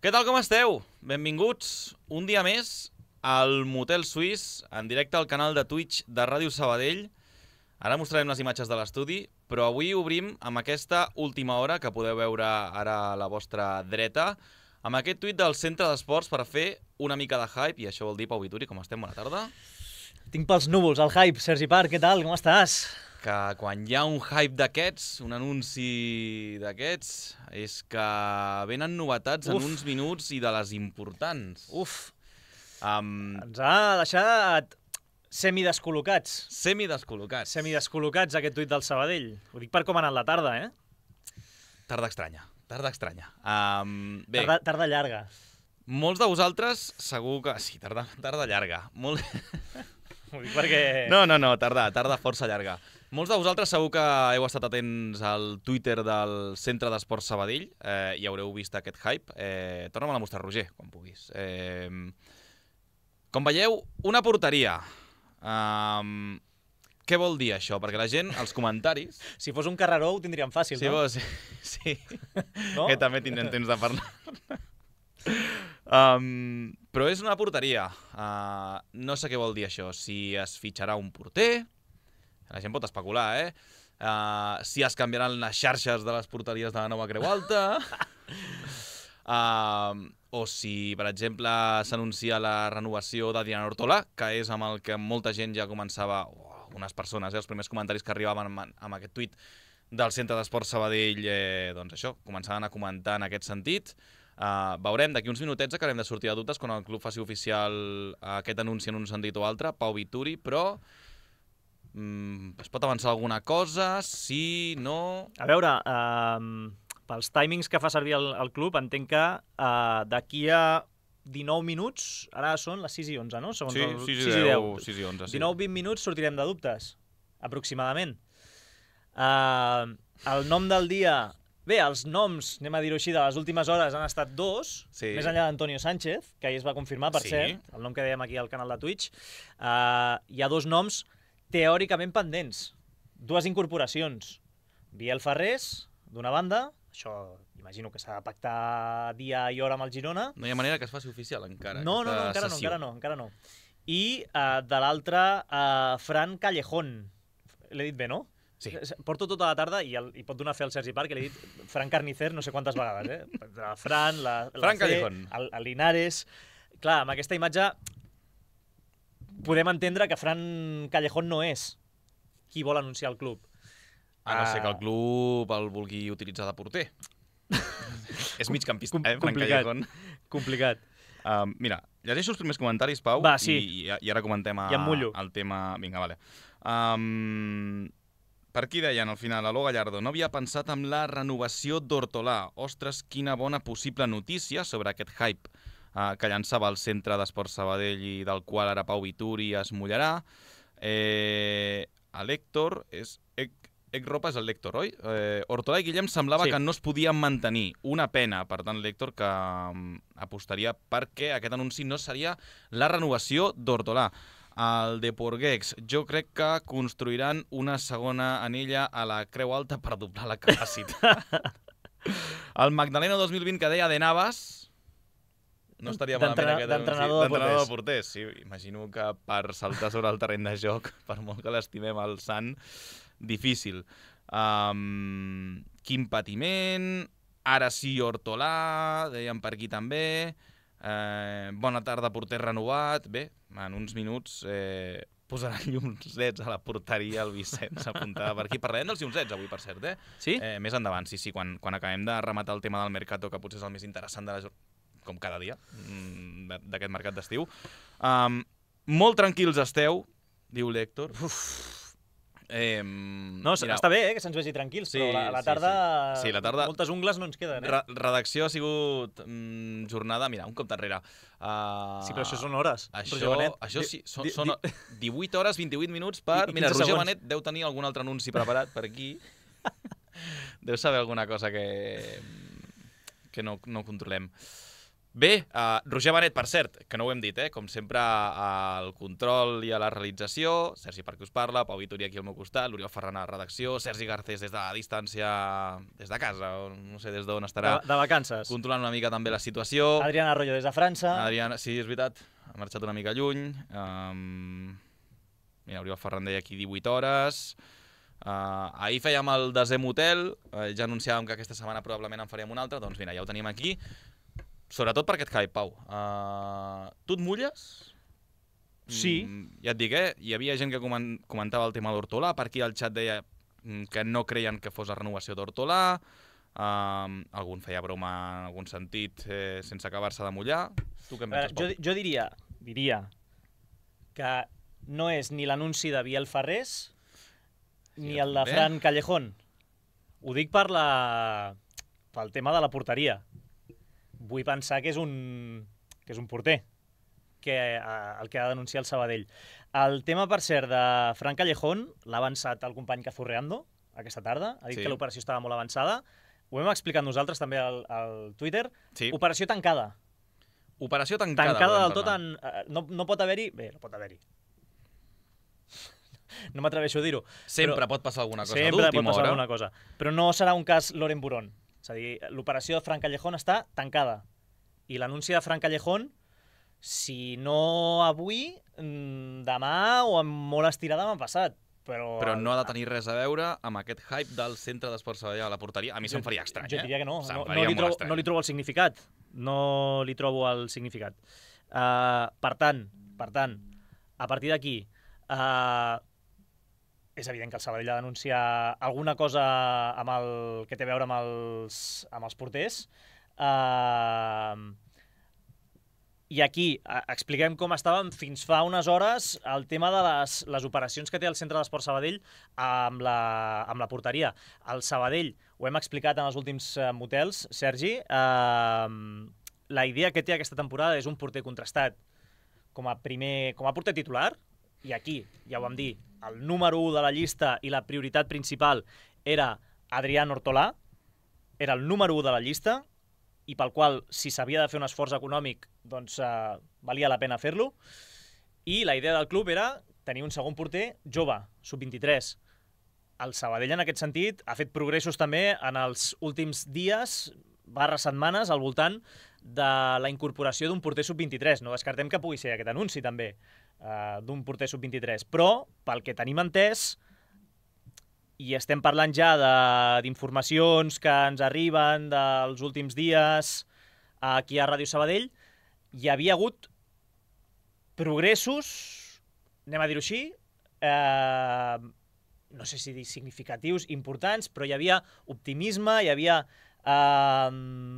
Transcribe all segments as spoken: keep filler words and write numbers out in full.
Què tal, com esteu? Benvinguts un dia més al Motel Suís, en directe al canal de Twitch de Ràdio Sabadell. Ara mostrarem les imatges de l'estudi, però avui obrim amb aquesta última hora, que podeu veure ara a la vostra dreta, amb aquest tuit del Centre d'Esports per fer una mica de hype, i això vol dir, Pau Vituri, com estem? Bona tarda. Tinc pels núvols el hype. Sergi Parc, què tal? Com estàs? Que quan hi ha un hype d'aquests, un anunci d'aquests, és que venen novetats Uf. en uns minuts i de les importants. Uf, Um, ens ha deixat semidescol·locats. Semidescol·locats. Semidescol·locats aquest tuit del Sabadell. Ho dic per com ha anat la tarda, eh? Tarda estranya, tarda estranya. Um, bé, Tarda, tarda llarga. molts de vosaltres segur que... Sí, tarda, tarda llarga. Molt... Ho dic perquè... No, no, no, tarda, tarda força llarga. Molts de vosaltres segur que heu estat atents al Twitter del Centre d'Esports Sabadell eh, i haureu vist aquest hype. Eh, Torna'm a mostrar, Roger, quan puguis. Eh, com veieu, una porteria. Um, què vol dir això? Perquè la gent, als comentaris... Si fos un carreró ho tindríem fàcil, Sí, no? vos, sí, No? que també tindrem temps de parlar. Um, però és una porteria. Uh, no sé què vol dir això. Si es fitxarà un porter, la gent pot especular, eh? Uh, si es canviaran les xarxes de les porteries de la nova Creu Alta, uh, o si, per exemple, s'anuncia la renovació d'Adrián Ortolà, que és amb el que molta gent ja començava, o algunes persones, eh, els primers comentaris que arribaven amb, amb aquest tuit del Centre d'Esports Sabadell, eh, doncs això, començaven a comentar en aquest sentit. Uh, veurem, d'aquí uns minutets acabarem de sortir de dubtes quan el club faci oficial uh, aquest anunci en un sentit o altre, Pau Vituri, però mm, es pot avançar alguna cosa, sí, no... A veure, eh, pels timings que fa servir el, el club, entenc que eh, d'aquí a dinou minuts, ara són les sis i onze, no? Segons Sí, el, sis i deu, sis i onze, sí. dinou vint minuts sortirem de dubtes, aproximadament. Uh, el nom del dia... Bé, els noms, anem a dir-ho així, de les últimes hores han estat dos, Sí. més enllà d'Antonio Sánchez, que ahir es va confirmar, per Sí. cert, el nom que dèiem aquí al canal de Twitch. Uh, hi ha dos noms teòricament pendents, dues incorporacions. Biel Ferrés, d'una banda, això imagino que s'ha de pactar dia i hora amb el Girona. No hi ha manera que es faci oficial encara. No, no, no, aquesta encara no, sessió. encara no, encara no. I uh, de l'altre, uh, Fran Callejón. L'he dit bé, no? Sí. Porto tota la tarda i, el, i pot donar fe al Sergi Parc, que l'he dit Fran Carnicer no sé quantes vegades, eh? La Fran, la, la Fran C, Callejón. el, el Linares... Clar, amb aquesta imatge podem entendre que Fran Callejón no és qui vol anunciar el club. A no ser que el club el vulgui utilitzar de porter. És migcampista, Com- eh, Fran complicat. Callejón. Complicat. Um, mira, llegeixo els primers comentaris, Pau, Va, sí. i, i ara comentem a, I em mullo. el tema... Vinga, vale. Um, per aquí deien, al final, Aló Gallardo, no havia pensat en la renovació d'Hortolà. Ostres, quina bona possible notícia sobre aquest hype uh, que llançava el Centre d'Esports Sabadell i del qual ara Pau Vituri es mullarà. Eh, a l'Héctor és... Ec Ropa és el Héctor, oi? Eh, Hortolà i Guillem semblava Sí. que no es podien mantenir. Una pena, per tant, l'Héctor, que um, apostaria perquè aquest anunci no seria la renovació d'Hortolà. El de Porguex, jo crec que construiran una segona anella a la Creu Alta per doblar la capacitat. El Magdalena dos mil vint que deia de Navas... No estaria malament D'entrena- aquest anunci. d'entrenador de D'entrenador de porters. porters. Sí, imagino que per saltar sobre el terreny de joc, per molt que l'estimem al Sant, difícil. Um, quin patiment... Ara sí, Hortolà, deien per aquí també. Eh, bona tarda, porter renovat. Bé, en uns minuts eh, posaran llums leds a la porteria, el Vicenç apuntada per aquí. Parlarem dels llums leds avui, per cert, eh? Sí? Eh, més endavant, sí, sí, quan, quan acabem de rematar el tema del Mercato, que potser és el més interessant de la jornada, com cada dia, d'aquest mercat d'estiu. Um, molt tranquils esteu, diu l'Héctor. Eh, No, mira, està bé, eh, que se'ns vegi tranquils, Sí, però la, la sí, tarda, sí. Sí, la tarda- moltes ungles no ens queden, eh? re redacció ha sigut mm, jornada, mira, un cop enrere. Uh, Sí, però això són hores. Això, Roger Benet. això sí, són, Di- són di- divuit hores, vint-i-vuit minuts per... I- i Mira, quinze Roger segons. Benet deu tenir algun altre anunci preparat per aquí. Deu saber alguna cosa que, que no, no controlem. Bé, uh, Roger Benet, per cert, que no ho hem dit, eh? Com sempre, al control i a la realització, Sergi per qui us parla, Pau Vitori aquí al meu costat, l'Oriol Ferran a la redacció, Sergi Garcés des de la distància, des de casa, o no sé des d'on estarà. De, de vacances. Controlant una mica també la situació. Adrián Arroyo des de França. Adriana, sí, és veritat, ha marxat una mica lluny. Um, mira, Oriol Ferran deia aquí divuit hores. Uh, ahir fèiem el desè motel, uh, ja anunciàvem que aquesta setmana probablement en faríem un altre, doncs mira, ja ho tenim aquí. Sobretot per aquest hype, Pau. Uh, tu et mulles? Sí. Mm, ja et dic, eh? Hi havia gent que coment comentava el tema d'Hortolà, per aquí al xat deia que no creien que fos la renovació d'Hortolà, uh, algun feia broma en algun sentit eh, sense acabar-se de mullar. Tu què en penses, Pau? Jo, jo diria, diria que no és ni l'anunci de Biel Ferrés ni Sí, el de també. Fran Callejón. Ho dic per la... pel tema de la porteria. Vull pensar que és un, que és un porter, que, eh, el que ha denunciat el Sabadell. El tema, per cert, de Fran Callejón l'ha avançat el company Cazurreando aquesta tarda. Ha dit Sí. que l'operació estava molt avançada. Ho hem explicat nosaltres també al, al Twitter. Sí. Operació tancada. Operació tancada. Tancada volem del tot parlar. en... eh, No, no pot haver-hi... Bé, no pot haver-hi. No m'atreveixo a dir-ho. Sempre però pot passar alguna cosa Sempre pot d'última passar hora. alguna cosa. Però no serà un cas Loren Burón. És a dir, l'operació de Fran Callejón està tancada. I l'anunci de Fran Callejón, si no avui, mm, demà o amb molt estirada m'ha passat. Però, Però no ha de tenir res a veure amb aquest hype del centre d'esport Sabadell a la porteria. A mi se'm faria estrany, jo eh? diria que no. Se'm No, no, faria li molt trobo, estrany. no li trobo el significat. No li trobo el significat. Uh, per tant, per tant, a partir d'aquí, uh, és evident que el Sabadell ha d'anunciar alguna cosa amb el, que té a veure amb els, amb els porters. Uh, I aquí eh, expliquem com estàvem fins fa unes hores el tema de les, les operacions que té el Centre d'Esport Sabadell amb la, amb la porteria. El Sabadell, ho hem explicat en els últims eh, motels, Sergi, eh, la idea que té aquesta temporada és un porter contrastat com a, primer, com a porter titular, i aquí, ja ho vam dir, el número u de la llista i la prioritat principal era Adrián Hortolà, era el número u de la llista, i pel qual, si s'havia de fer un esforç econòmic, doncs eh, valia la pena fer-lo. I la idea del club era tenir un segon porter jove, sub vint-i-tres. El Sabadell, en aquest sentit, ha fet progressos també en els últims dies, barra setmanes, al voltant de la incorporació d'un porter sub vint-i-tres. No descartem que pugui ser aquest anunci, també, eh, d'un porter sub vint-i-tres. Però, pel que tenim entès, i estem parlant ja d'informacions que ens arriben dels últims dies aquí a Ràdio Sabadell, hi havia hagut progressos, anem a dir-ho així, eh, no sé si dir significatius, importants, però hi havia optimisme, hi havia... Eh,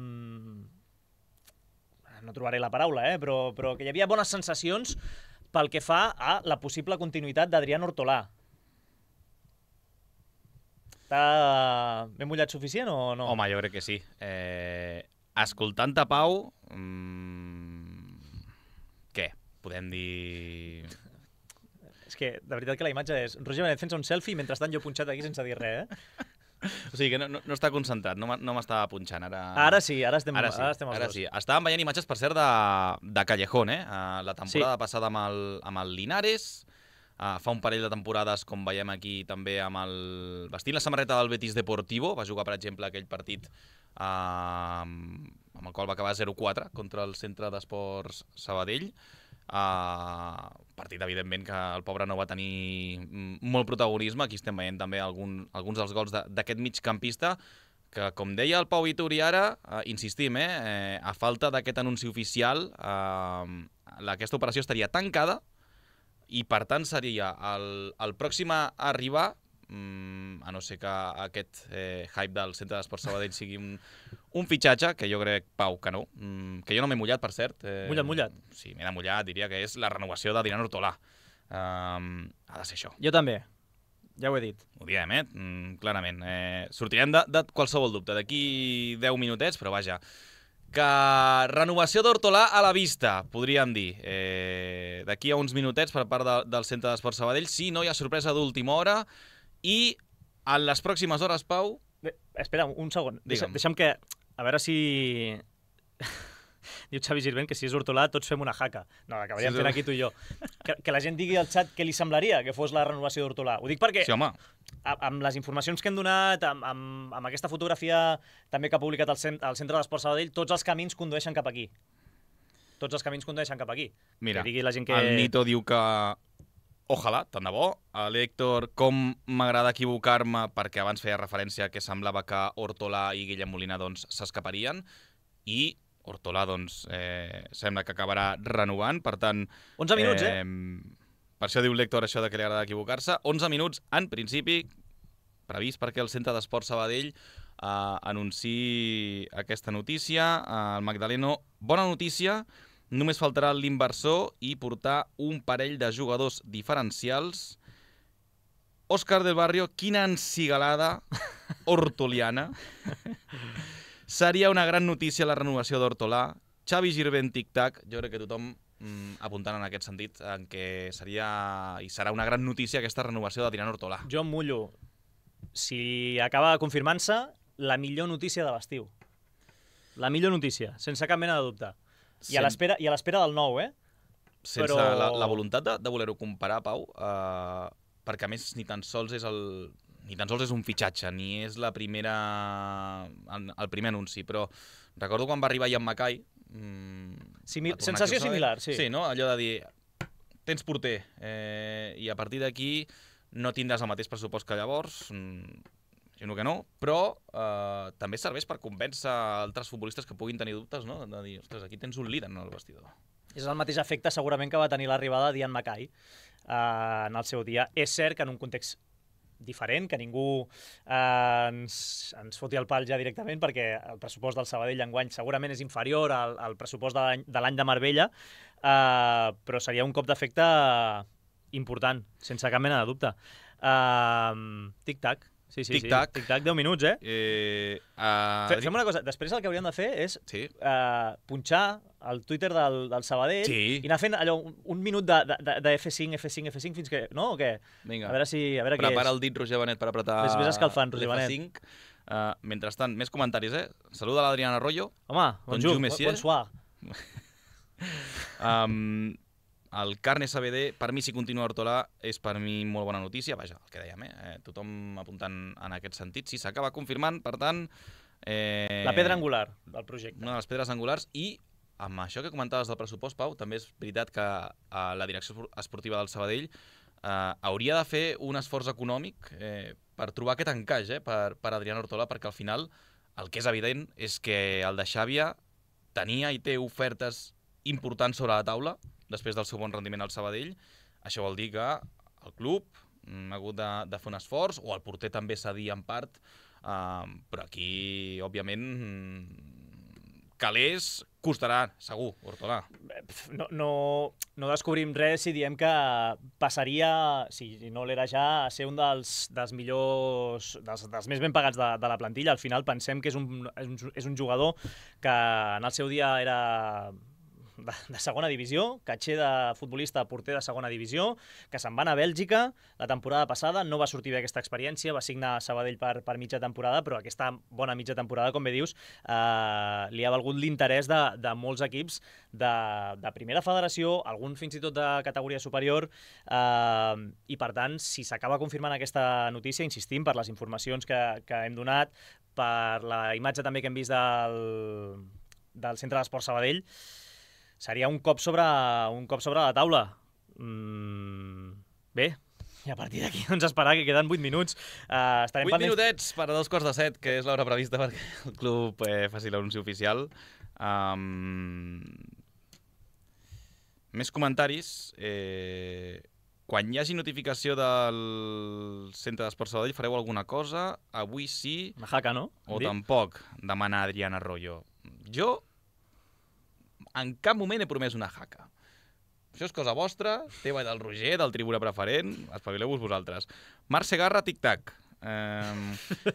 no trobaré la paraula, eh, però, però que hi havia bones sensacions pel que fa a la possible continuïtat d'Adrián Hortolà. Està ben mullat suficient o no? Home, jo crec que sí. Eh, escoltant-te, Pau, mmm, què? Podem dir... És que, de veritat que la imatge és Roger Benet fent-se un selfie, mentrestant jo punxat aquí sense dir res, eh? O sigui que no, no, no està concentrat, no, no m'estava punxant. Ara, Ara sí, ara estem, ara sí, ara estem els ara dos. sí. Estàvem veient imatges, per cert, de, de Callejón, eh? Uh, la temporada Sí. passada amb el, amb el Linares, uh, fa un parell de temporades, com veiem aquí, també amb el... vestint la samarreta del Betis Deportivo, va jugar, per exemple, aquell partit uh, amb el qual va acabar zero quatre contra el Centre d'Esports Sabadell. Uh, partit, evidentment, que el pobre no va tenir molt protagonisme. Aquí estem veient també algun, alguns dels gols d'aquest migcampista que, com deia el Pau Vitori ara, uh, insistim, eh, eh, a falta d'aquest anunci oficial, uh, aquesta operació estaria tancada i, per tant, seria el, el pròxim a arribar, um, a no ser que aquest eh, hype del Centre d'Esport Sabadell sigui un, un fitxatge, que jo crec, Pau, que no, um, que jo no m'he mullat, per cert. Eh, Mullat, mullat. Sí, m'he mullat, diria que és la renovació d'Adrián Hortolà. Um, ha de ser això. Jo també, ja ho he dit. Ho diem, eh? Mm, clarament. Eh, sortirem de, de qualsevol dubte d'aquí deu minutets, però vaja. Que renovació d'Hortolà a la vista, podríem dir. Eh, d'aquí a uns minutets per part de, del Centre d'Esport Sabadell. Sí, no hi ha sorpresa d'última hora. I en les pròximes hores, Pau... Bé, espera, un segon. Deixa, Digue'm. deixa'm que... A veure si... Diu Xavi Girvent que si és Hortolà tots fem una jaca. No, l'acabaríem Sí, fent sí. aquí tu i jo. Que, que la gent digui al xat què li semblaria que fos la renovació d'Hortolà. Ho dic perquè, Sí, home, a- amb les informacions que hem donat, amb, amb, amb aquesta fotografia també que ha publicat el, cent, el Centre d'Esport Sabadell, tots els camins condueixen cap aquí. Tots els camins condueixen cap aquí. mira, Que digui la gent que... el Nito diu que ojalà, tant de bo. L'Héctor, com m'agrada equivocar-me, perquè abans feia referència que semblava que Hortolà i Guillem Molina doncs s'escaparien, i Hortolà doncs eh, sembla que acabarà renovant, per tant... onze minuts, eh? Per això diu l'Héctor això de que li agrada equivocar-se. onze minuts, en principi, previst perquè el Centre d'Esport Sabadell eh, anunciï aquesta notícia. Eh, el Magdaleno, bona notícia, només faltarà l'inversor i portar un parell de jugadors diferencials. Òscar del Barrio, quina encigalada hortoliana. Seria una gran notícia la renovació d'Hortolà. Xavi Girvent, tic-tac, jo crec que tothom mm, apuntant en aquest sentit, en què seria i serà una gran notícia aquesta renovació d'Adrián Hortolà. Jo em mullo. Si acaba confirmant-se, la millor notícia de l'estiu. La millor notícia, sense cap mena de dubte. I a Sen- l'espera i a l'espera del nou, eh? Sense però- la, la voluntat de, de voler-ho comparar, Pau, eh, perquè a més ni tan sols és el ni tan sols és un fitxatge, ni és la primera el, el primer anunci, però recordo quan va arribar Ian Mackay, mmm, Simi sensació similar, sí. Sí, no? Allò de dir, tens porter, eh, i a partir d'aquí no tindràs el mateix pressupost que llavors, mm, imagino que no, però eh, també serveix per convèncer altres futbolistes que puguin tenir dubtes, no? De dir, ostres, aquí tens un líder en el vestidor. És el mateix efecte segurament que va tenir l'arribada d'Ian Mackay eh, en el seu dia. És cert que en un context diferent, que ningú eh, ens, ens foti el pal ja directament, perquè el pressupost del Sabadell enguany segurament és inferior al, al pressupost de l'any de l'any de Marbella, eh, però seria un cop d'efecte important, sense cap mena de dubte. Uh, Tic-tac. Sí, sí, Tic-tac. sí. Tic-tac, deu minuts, eh? Eh, uh, Fe, fem una cosa, després el que hauríem de fer és Sí. uh, punxar el Twitter del, del Sabadell Sí. i anar fent allò, un, un minut de, de, de F cinc, F cinc, F cinc, fins que... No, o què? Vinga, A veure si... A veure què prepara és. el dit Roger Benet per apretar Ves- ves escalfant, Roger l'F Benet. cinc. Uh, mentrestant, més comentaris, eh? Saluda l'Adriana Arroyo. Home, bonjour, Bonjour, monsieur. bonsoir. Um, el Carne S B D, per mi, si continua Hortolà, és per mi molt bona notícia. Vaja, el que dèiem, eh? eh tothom apuntant en aquest sentit. Si s'acaba confirmant, per tant... Eh, La pedra angular del projecte. Una de les pedres angulars. I amb això que comentaves del pressupost, Pau, també és veritat que eh, la direcció esportiva del Sabadell eh, hauria de fer un esforç econòmic eh, per trobar aquest encaix eh, per, per Adrián Hortolà, perquè al final el que és evident és que el de Xàbia tenia i té ofertes importants sobre la taula després del seu bon rendiment al Sabadell. Això vol dir que el club mm, ha hagut de, de fer un esforç, o el porter també cedia en part, uh, però aquí, òbviament, mm, calés costarà, segur, Hortolà. Pf, No, no, no descobrim res si diem que passaria, si no l'era ja, a ser un dels, dels millors, dels, dels més ben pagats de, de la plantilla. Al final pensem que és un, és un, és un jugador que en el seu dia era de, de segona divisió, catxer de futbolista porter de segona divisió, que se'n va anar a Bèlgica la temporada passada, no va sortir bé aquesta experiència, va signar a Sabadell per, per mitja temporada, però aquesta bona mitja temporada, com bé dius, eh, li ha valgut l'interès de, de molts equips de, de primera federació, algun fins i tot de categoria superior, eh, i per tant, si s'acaba confirmant aquesta notícia, insistim, per les informacions que, que hem donat, per la imatge també que hem vist del, del Centre d'Esport Sabadell, seria un cop sobre, un cop sobre la taula. Mm, bé, i a partir d'aquí doncs esperar, que queden vuit minuts. Uh, estarem vuit pendents- minutets per a dos quarts de set, que és l'hora prevista perquè el club eh, faci l'anunci oficial. Um, més comentaris. Eh, quan hi hagi notificació del Centre d'Esport Sabadell, fareu alguna cosa? Avui sí, Una jaca, no? o Hem dit? tampoc, demana Adrián Arroyo. Jo en cap moment he promès una jaca. Això és cosa vostra, teva i del Roger, del Tribuna Preferent, espavileu-vos vosaltres. Marc Segarra, tic-tac. Um,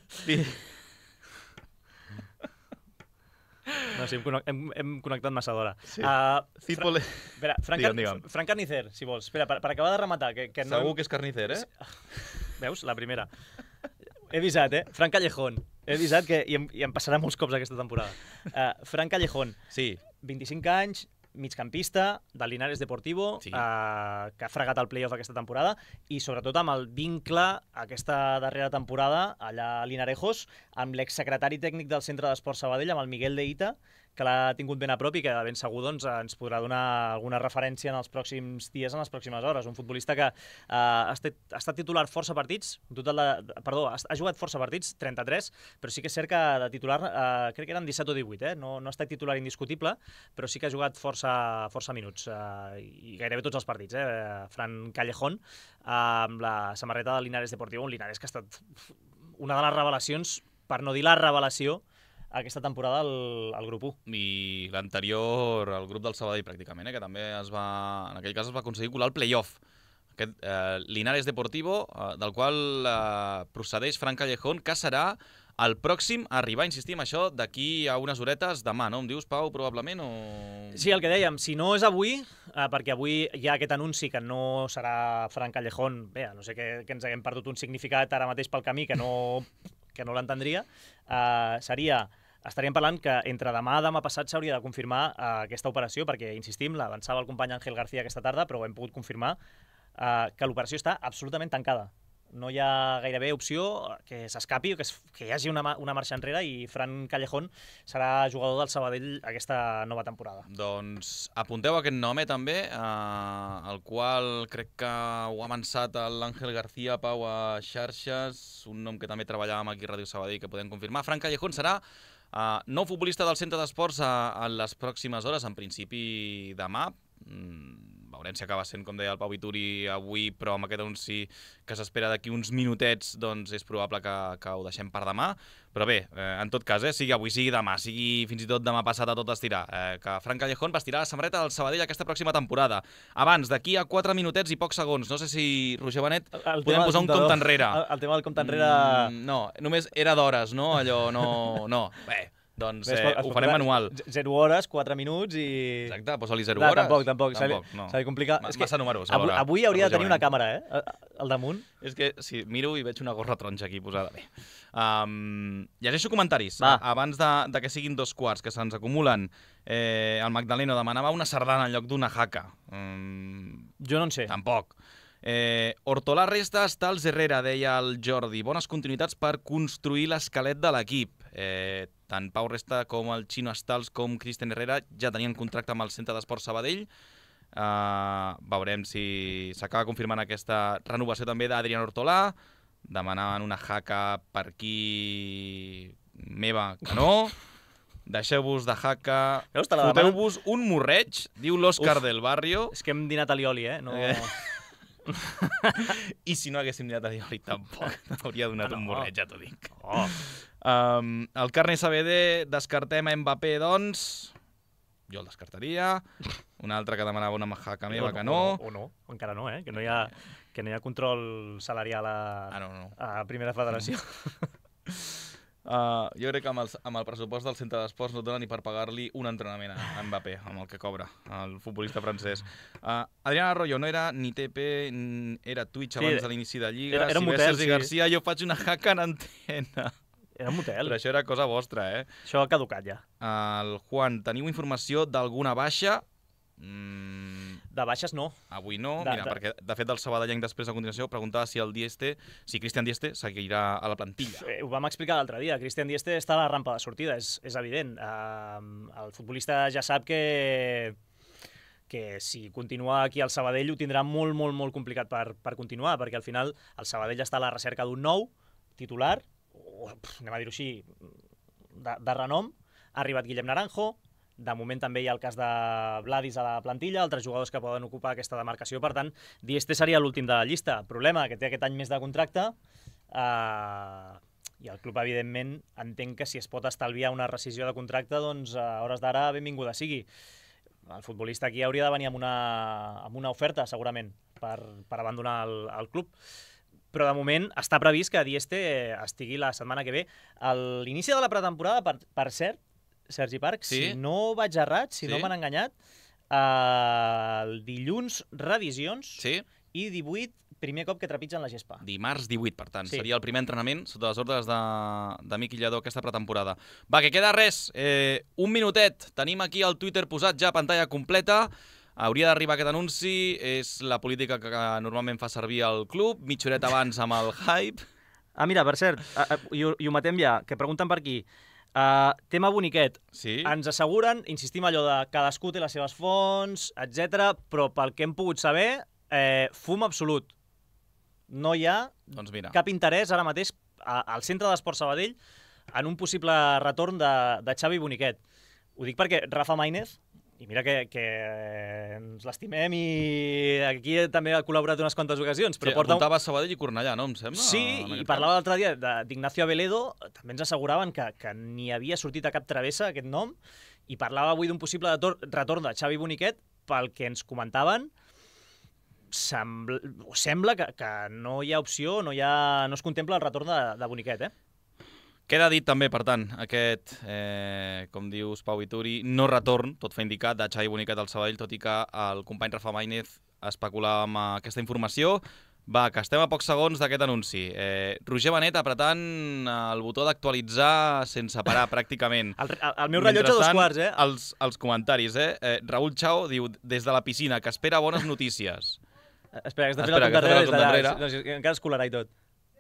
No, sí, hem, connect- hem, hem connectat massa d'hora. Sí. Uh, Cipole... Espera, Fran, Digue'm, Car digue'm. Fran Carnicer, si vols. Espera, per, per acabar de rematar. Que, que no... Segur que és carnicer, eh? Veus? La primera. He avisat, eh? Fran Callejón. He avisat que i em, i em passarà molts cops aquesta temporada. Uh, Fran Callejón. Sí. vint-i-cinc anys, migcampista, del Linares Deportivo, Sí. eh, que ha fregat el playoff aquesta temporada, i sobretot amb el vincle aquesta darrera temporada allà a Linarejos amb l'exsecretari tècnic del Centre d'Esport Sabadell, amb el Miguel de Ita, que l'ha tingut ben a prop i que de ben segur doncs, ens podrà donar alguna referència en els pròxims dies, en les pròximes hores. Un futbolista que eh, ha, estat, ha estat titular força partits, un total de, perdó, ha, ha jugat força partits, trenta-tres, però sí que és cert que de titular, eh, crec que eren disset o divuit, eh? no, no ha estat titular indiscutible, però sí que ha jugat força, força minuts, eh, i gairebé tots els partits. Eh? Fran Callejón, eh, amb la samarreta del Linares Deportivo, un Linares que ha estat una de les revelacions, per no dir la revelació, aquesta temporada al, al grup u. I l'anterior, el grup del Sabadell, pràcticament, eh, que també es va, en aquell cas es va aconseguir colar el playoff. Aquest eh, Linares Deportivo, eh, del qual eh, procedeix Fran Callejón, que serà el pròxim a arribar, insistim, això d'aquí a unes horetes demà, no? Em dius, Pau, probablement, o...? Sí, el que dèiem, si no és avui, eh, perquè avui hi ha aquest anunci que no serà Fran Callejón, bé, a no sé que, que ens haguem perdut un significat ara mateix pel camí que no, que no l'entendria, eh, seria... Estaríem parlant que entre demà i demà passat s'hauria de confirmar eh, aquesta operació, perquè, insistim, l'avançava el company Àngel García aquesta tarda, però ho hem pogut confirmar, eh, que l'operació està absolutament tancada. No hi ha gairebé opció que s'escapi o que, es, que hi hagi una, una marxa enrere, i Fran Callejón serà jugador del Sabadell aquesta nova temporada. Doncs apunteu aquest nom, eh, també, eh, el qual crec que ho ha avançat l'Àngel García, Pau, a xarxes, un nom que també treballàvem aquí a Ràdio Sabadell, que podem confirmar. Fran Callejón serà Uh, nou futbolista del Centre d'Esports uh, en les pròximes hores, en principi demà. Mm, veurem si acaba sent, com deia el Pau Vituri, avui, però amb aquest anunci que s'espera d'aquí uns minutets, doncs és probable que, que ho deixem per demà. Però bé, eh, en tot cas, eh, sigui avui, sigui demà, sigui fins i tot demà passat a tot estirar, eh, que Fran Callejón vestirà la samarreta del Sabadell aquesta pròxima temporada. Abans, d'aquí a quatre minutets i pocs segons, no sé si, Roger Benet, el podem posar un compte enrere. El, el tema del compte enrere... Mm, no, només era d'hores, no? Allò, no... no. Bé, doncs eh, ho farem manual. zero hores, quatre minuts i... Exacte, posa-li zero no, hores. Tampoc, tampoc. tampoc no. S'ha de complicar. Ma, és que massa números. Avui, veure, avui hauria de tenir una càmera, eh? Al damunt. És que si miro i veig una gorra taronja aquí posada. Bé. Um, llegeixo comentaris. Va. Abans de, de que siguin dos quarts, que se'ns acumulen. Eh, el Magdaleno demanava una sardana en lloc d'una jaca. Um, jo no en sé. Tampoc. Eh, Hortolà resta, està als Herrera, deia el Jordi. Bones continuïtats per construir l'esquelet de l'equip. Eh, tant Pau Resta com el Xino Estals com Cristian Herrera ja tenien contracte amb el Centre d'Esport Sabadell. Uh, veurem si s'acaba confirmant aquesta renovació també d'Adrián Hortolà. Demanaven una jaca per aquí meva que no. Deixeu-vos de jaca, foteu-vos un morreig, diu l'Òscar del Barrio. És que hem dinat a l'Ioli, eh? No... eh. I si no haguéssim dinat a l'Ioli tampoc hauria donat no, no. un morreig, ja t'ho dic. Oh. Um, el Carne S B D, descartem a Mbappé, doncs. Jo el descartaria. Un altre que demanava una jaca meva, que no. O no, o no, encara no, eh? Que no hi ha, que no hi ha control salarial a, ah, no, no. a Primera Federació. Uh, jo crec que amb el, amb el pressupost del Centre d'Esports no dona ni per pagar-li un entrenament a Mbappé, amb el que cobra, el futbolista francès. Uh, Adrián Arroyo no era ni T P, era Twitch abans sí, de l'inici de Lliga. Era, era si ve Sergi sí. Garcia, jo faig una jaca en antena. Era un motel. Però això era cosa vostra, eh? Això ha caducat ja. El Juan, teniu informació d'alguna baixa? Mm... De baixes no. Avui no, de, mira, de... perquè de fet el sabadellenc després a continuació preguntava si el Dieste, si Cristian Dieste seguirà a la plantilla. Eh, ho vam explicar l'altre dia, Cristian Dieste està a la rampa de sortida, és, és evident. Uh, el futbolista ja sap que que si continua aquí al Sabadell ho tindrà molt, molt, molt complicat per, per continuar, perquè al final el Sabadell està a la recerca d'un nou titular, o, pff, anem a dir-ho així, de, de renom. Ha arribat Guillem Naranjo. De moment també hi ha el cas de Vladis a la plantilla, altres jugadors que poden ocupar aquesta demarcació. Per tant, Dieste seria l'últim de la llista. Problema, que té aquest any més de contracte, eh, i el club, evidentment, entenc que si es pot estalviar una rescisió de contracte, doncs a hores d'ara benvinguda sigui. El futbolista aquí hauria de venir amb una, amb una oferta, segurament, per, per abandonar el, el club. Però de moment està previst que Dieste estigui la setmana que ve. A l'inici de la pretemporada, per, per cert, Sergi Parc, sí? Si no vaig errat, si sí? no m'han enganyat, eh, el dilluns revisions sí? i divuit, primer cop que trepitgen la gespa. Dimarts divuit, per tant. Sí. Seria el primer entrenament sota les ordres de, de Miqui Lladó aquesta pretemporada. Va, que queda res. Eh, un minutet. Tenim aquí el Twitter posat ja a pantalla completa. Hauria d'arribar aquest anunci. És la política que normalment fa servir el club. Mitja horeta abans amb el hype. Ah, mira, per cert, i ho, i ho matem ja, que pregunten per aquí. Uh, tema boniquet. Sí. Ens asseguren, insistim allò de cadascú té les seves fonts, etcètera, però pel que hem pogut saber, eh, fum absolut. No hi ha doncs mira. cap interès ara mateix a, al Centre d'Esports Sabadell en un possible retorn de, de Xavi Boniquet. Ho dic perquè Rafa Maínez, i mira que, que ens l'estimem i aquí també ha col·laborat unes quantes ocasions. Però Sí, porta un... apuntava Sabadell i Cornellà, no? Em sembla? Sí, en i aquest parlava cas. l'altre dia de- d'Ignacio Aveledo, també ens asseguraven que, que ni havia sortit a cap travessa aquest nom, i parlava avui d'un possible retor- retorn de Xavi Boniquet, pel que ens comentaven, sembla, sembla que, que no hi ha opció, no, hi ha, no es contempla el retorn de, de Boniquet, eh? Queda dit també, per tant, aquest, eh, com dius, Pau Vituri, no retorn, tot fa indicat, de Xavi Boniquet al Sabadell, tot i que el company Rafa Maínez especulava amb aquesta informació. Va, que estem a pocs segons d'aquest anunci. Eh, Roger Benet apretant el botó d'actualitzar sense parar, pràcticament. El, el, el meu rellotge a dos Mentrestant, quarts, eh? Els, els comentaris, eh? eh? Raül Chao diu, des de la piscina, que espera bones notícies. Espera, que està fent Espera, el que compte està fent enrere el des d'allà. compte No, si- encara es colarà i tot.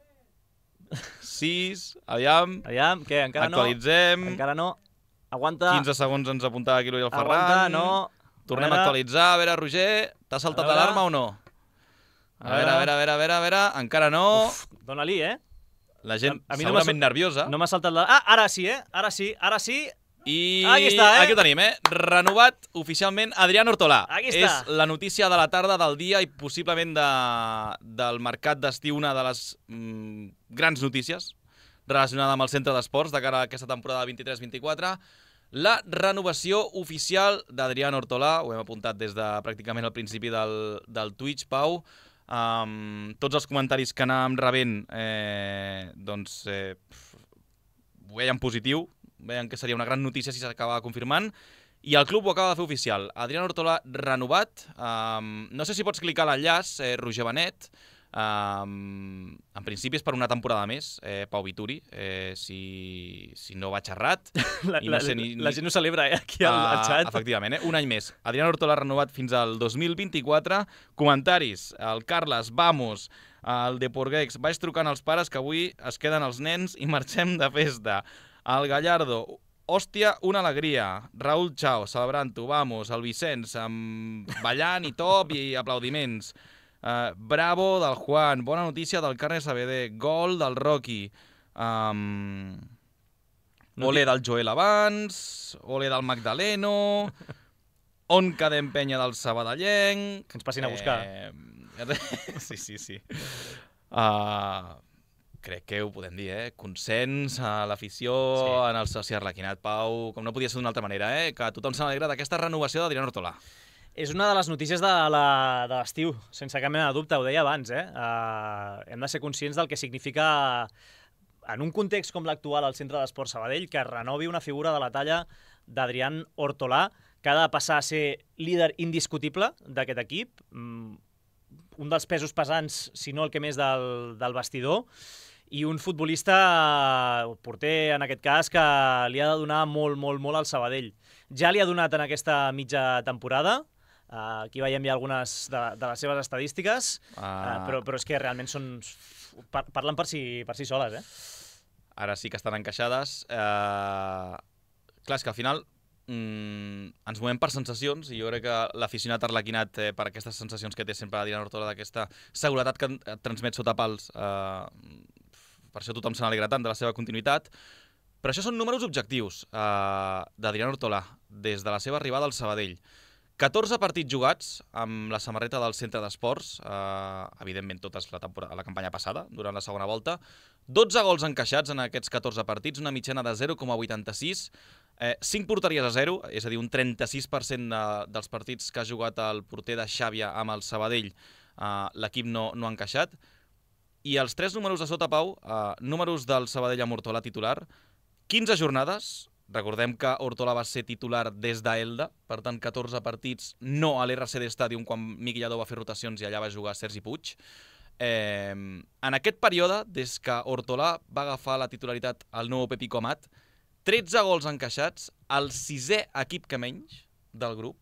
sis, aviam, Aviam, què? Encara actualitzem. no? Encara no. Aguanta. quinze segons ens apuntava aquí l'Oriol Ferran. Aguanta, no. Tornem A a veure. actualitzar. A veure, Roger, t'ha saltat A veure. l'alarma o no? A veure, a veure, a veure, a veure, a veure, encara no. Uf, dóna-li, eh? La gent a mi no m'ha segurament nerviosa. No m'ha saltat la... Ah, ara sí, eh? Ara sí, ara sí. I Aquí està, eh? aquí ho tenim, eh? Renovat oficialment Adrián Hortolà. Aquí està. És la notícia de la tarda, del dia i possiblement de, del mercat d'estiu, una de les mm, grans notícies relacionada amb el centre d'esports de cara a aquesta temporada vint-i-tres vint-i-quatre. La renovació oficial d'Adrián Hortolà, ho hem apuntat des de pràcticament al principi del, del Twitch, Pau. Um, tots els comentaris que anàvem rebent eh, doncs, eh, ho veien positiu, veien que seria una gran notícia si s'acabava confirmant, i el club ho acaba de fer oficial. Adrián Hortolà renovat. Um, no sé si pots clicar l'enllaç, eh, Roger Benet. Um, en principi és per una temporada més, eh, Pau Vituri, eh, si, si no vaig errat. La, I no la, sé ni, la ni... gent ho celebra, eh? Aquí al, al Ah, xat. efectivament, eh? Un any més. Adrián Hortolà renovat fins al dos mil vint-i-quatre. Comentaris. El Carles, vamos. El Deporgex, vaig trucant als pares que avui es queden els nens i marxem de festa. El Gallardo, hòstia, una alegria. Raül Chao, celebrant-ho, vamos. El Vicenç, amb... ballant i top i aplaudiments. Uh, bravo del Juan, bona notícia del Carles Saavedra, gol del Rocky. Um... Ole del Joel abans, ole del Magdaleno, on quedem penya del Sabadellenc... Que ens passin a buscar. Eh... sí, sí, sí. Uh... Crec que ho podem dir, eh? Consens a l'afició, Sí. en el soci arlequinat, Pau, com no podia ser d'una altra manera, eh? Que tothom se n'alegra d'aquesta renovació d'Adrián Hortolà. És una de les notícies de la- de l'estiu, sense cap mena de dubte, ho deia abans, eh? Uh, hem de ser conscients del que significa, en un context com l'actual al Centre d'Esports Sabadell, que renovi una figura de la talla d'Adrián Hortolà, que ha de passar a ser líder indiscutible d'aquest equip, mm, un dels pesos pesants, si no el que més, del, del vestidor, i un futbolista, eh, porter en aquest cas, que li ha de donar molt, molt, molt al Sabadell. Ja li ha donat en aquesta mitja temporada. Uh, aquí veiem ja algunes de, de les seves estadístiques, uh, Uh, però, però és que realment són, par parlen per si, per si soles, eh? Ara sí que estan encaixades. Uh, clar, és que al final mm, ens movem per sensacions i jo crec que l'aficionat arlequinat, eh, per aquestes sensacions que té sempre Adrián Hortolà, d'aquesta seguretat que et transmet sota pals, uh, per això tothom se n'alegra tant de la seva continuïtat. Però això són números objectius uh, d'Adrián Hortolà des de la seva arribada al Sabadell. catorze partits jugats amb la samarreta del centre d'esports, eh, evidentment totes la, temporada, la campanya passada, durant la segona volta. dotze gols encaixats en aquests catorze partits, una mitjana de zero coma vuitanta-sis, eh, cinc porteries a zero, és a dir, un trenta-sis per cent de, dels partits que ha jugat el porter de Xàbia amb el Sabadell, eh, l'equip no, no ha encaixat. I els tres números de sota, Pau, eh, números del Sabadell amb Hortolà titular, quinze jornades, recordem que Hortola va ser titular des d'Elda, per tant, catorze partits, no a l'R C D Stadium, quan Miqui Lladó va fer rotacions i allà va jugar Sergi Puig. Eh, en aquest període, des que Hortola va agafar la titularitat al nou Pepico Amat, tretze gols encaixats, el sisè equip que menys del grup.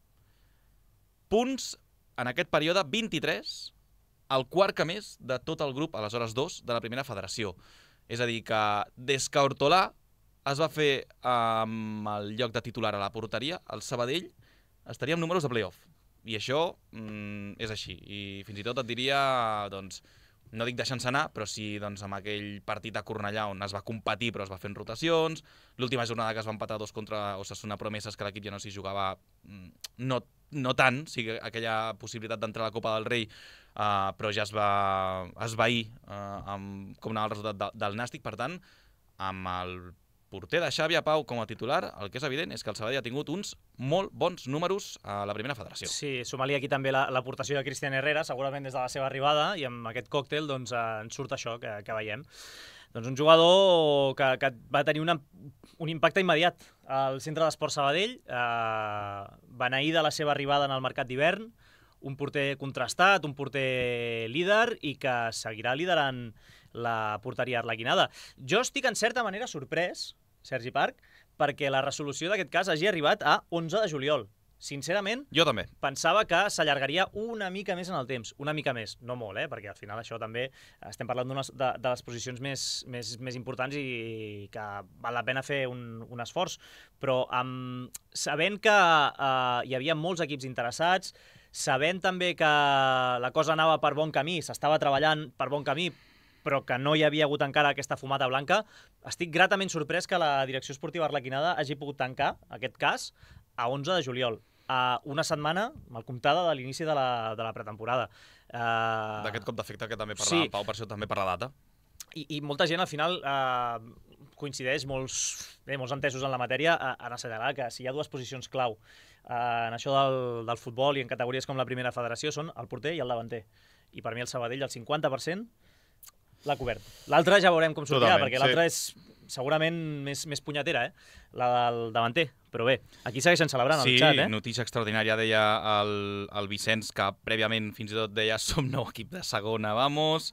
Punts, en aquest període, vint-i-tres, el quart que més de tot el grup, aleshores dos, de la primera federació. És a dir, que des que Hortola es va fer amb el lloc de titular a la porteria, el Sabadell estaria amb números de play-off. I això mm, és així. I fins i tot et diria, doncs, no dic deixant-se anar, però sí doncs, amb aquell partit a Cornellà on es va competir però es va fent rotacions, l'última jornada que es va empatar dos contra Osasuna Promeses, que l'equip ja no s'hi jugava no, no tant, o sigui, aquella possibilitat d'entrar a la Copa del Rei, uh, però ja es va esvair uh, amb com anava el resultat de, del Nàstic. Per tant, amb el porter de Xavi Pau com a titular, el que és evident és que el Sabadell ha tingut uns molt bons números a la primera federació. Sí, suma-li aquí també l'aportació la, de Cristian Herrera, segurament des de la seva arribada, i amb aquest còctel doncs, ens surt això que, que veiem. Doncs un jugador que, que va tenir una, un impacte immediat al centre d'esport Sabadell, eh, beneir de la seva arribada en el mercat d'hivern, un porter contrastat, un porter líder i que seguirà liderant la porteria arlequinada. Jo estic en certa manera sorprès, Sergi Parc, perquè la resolució d'aquest cas hagi arribat a onze de juliol. Sincerament, jo també pensava que s'allargaria una mica més en el temps, una mica més, no molt, eh? Perquè al final això també estem parlant de, de les posicions més, més, més importants i que val la pena fer un, un esforç, però amb, sabent que eh, hi havia molts equips interessats, sabent també que la cosa anava per bon camí, s'estava treballant per bon camí, però que no hi havia hagut encara aquesta fumata blanca, estic gratament sorprès que la direcció esportiva arlequinada hagi pogut tancar aquest cas a onze de juliol, a una setmana mal comptada de l'inici de la, de la pretemporada. Uh... D'aquest cop d'efecte que també parlava sí. Pau, per això també per la data. I, i molta gent al final uh, coincideix, molts, bé, molts entesos en la matèria, uh, en assenyalar que si hi ha dues posicions clau uh, en això del, del futbol i en categories com la primera federació són el porter i el davanter. I per mi el Sabadell, el cinquanta per cent, l'ha cobert. L'altre ja veurem com sortirà, perquè l'altre sí. és segurament més, més punyetera, eh? La del davanter. Però bé, aquí segueixen celebrant sí, el xat, eh? Sí, notícia extraordinària, deia el, el Vicenç, que prèviament fins i tot deia som nou equip de segona, vamos.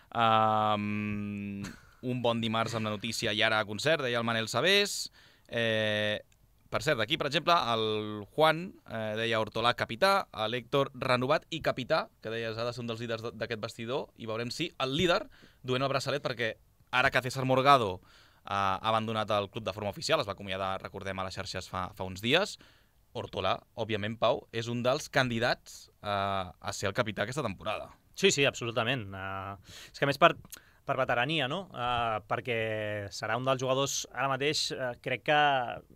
Um, un bon dimarts amb la notícia i ara a concert, deia el Manel Sabés. Eh, per cert, aquí, per exemple, el Juan eh, deia Hortola capità, l'Héctor renovat i capità, que deies ha de ser un dels líders d'aquest vestidor, i veurem si el líder duent el braçalet, perquè ara que César Morgado ha abandonat el club de forma oficial, es va acomiadar, recordem, a les xarxes fa, fa uns dies, Hortola, òbviament, Pau, és un dels candidats uh, a ser el capità aquesta temporada. Sí, sí, absolutament. Uh, és que a més per, per veterania, no? Uh, perquè serà un dels jugadors, ara mateix, uh, crec que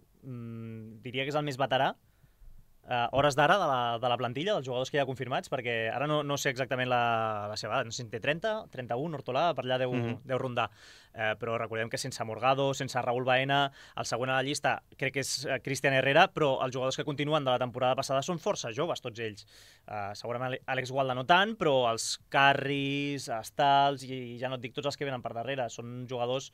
um, diria que és el més veterà, Uh, hores d'ara de, la, de la plantilla, dels jugadors que hi ha confirmats, perquè ara no, no sé exactament la, la seva edat, no sé si en té trenta, trenta-un, Hortolà, per allà deu, mm -hmm. deu rondar. Uh, però recordem que sense Morgado, sense Raúl Baena, el següent a la llista crec que és uh, Cristian Herrera, però els jugadors que continuen de la temporada passada són força joves, tots ells. Uh, segurament Àlex Gualda no tant, però els Carris, Estals, i ja no et dic tots els que venen per darrere, són jugadors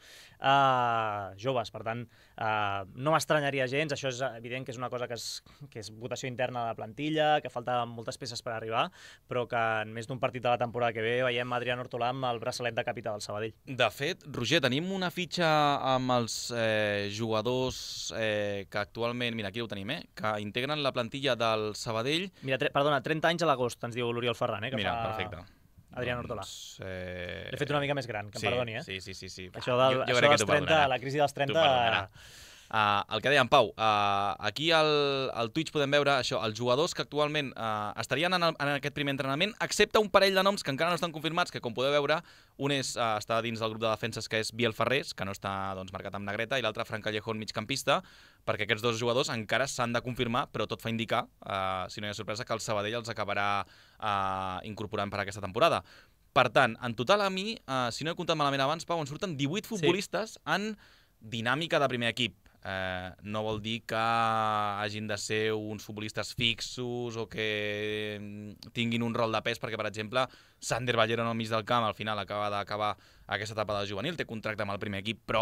uh, joves, per tant, uh, no m'estranyaria gens, això és evident que és una cosa que és, que és votació interna de la plantilla, que falta moltes peces per arribar, però que en més d'un partit de la temporada que ve veiem Adrián Hortolà amb el braçalet de capità del Sabadell. De fet, Roger, tenim una fitxa amb els eh, jugadors eh, que actualment, mira, aquí ho tenim, eh, que integren la plantilla del Sabadell. Mira, perdona, trenta anys a l'agost, ens diu l'Oriol Ferran, eh, que mira, fa... perfecte. Adrián Hortolà. Doncs, eh... L'he fet una mica més gran, que em sí, perdoni, eh? Sí, sí, sí. sí. Això, del, jo, jo això dels trenta, la crisi dels trenta... Uh, el que deia en Pau, uh, aquí al, al Twitch podem veure això, els jugadors que actualment uh, estarien en, el, en aquest primer entrenament, excepte un parell de noms que encara no estan confirmats, que com podeu veure, un és, uh, està dins del grup de defenses, que és Biel Ferrés, que no està doncs, marcat amb negreta, i l'altre Fran Callejón, migcampista, perquè aquests dos jugadors encara s'han de confirmar, però tot fa indicar, uh, si no hi ha sorpresa, que el Sabadell els acabarà uh, incorporant per aquesta temporada. Per tant, en total a mi, uh, si no he comptat malament abans, Pau, en surten divuit futbolistes sí. en dinàmica de primer equip. Eh, no vol dir que hagin de ser uns futbolistes fixos o que tinguin un rol de pes, perquè, per exemple, Sander Ballero en el mig del camp al final acaba d'acabar aquesta etapa de juvenil, té contracte amb el primer equip, però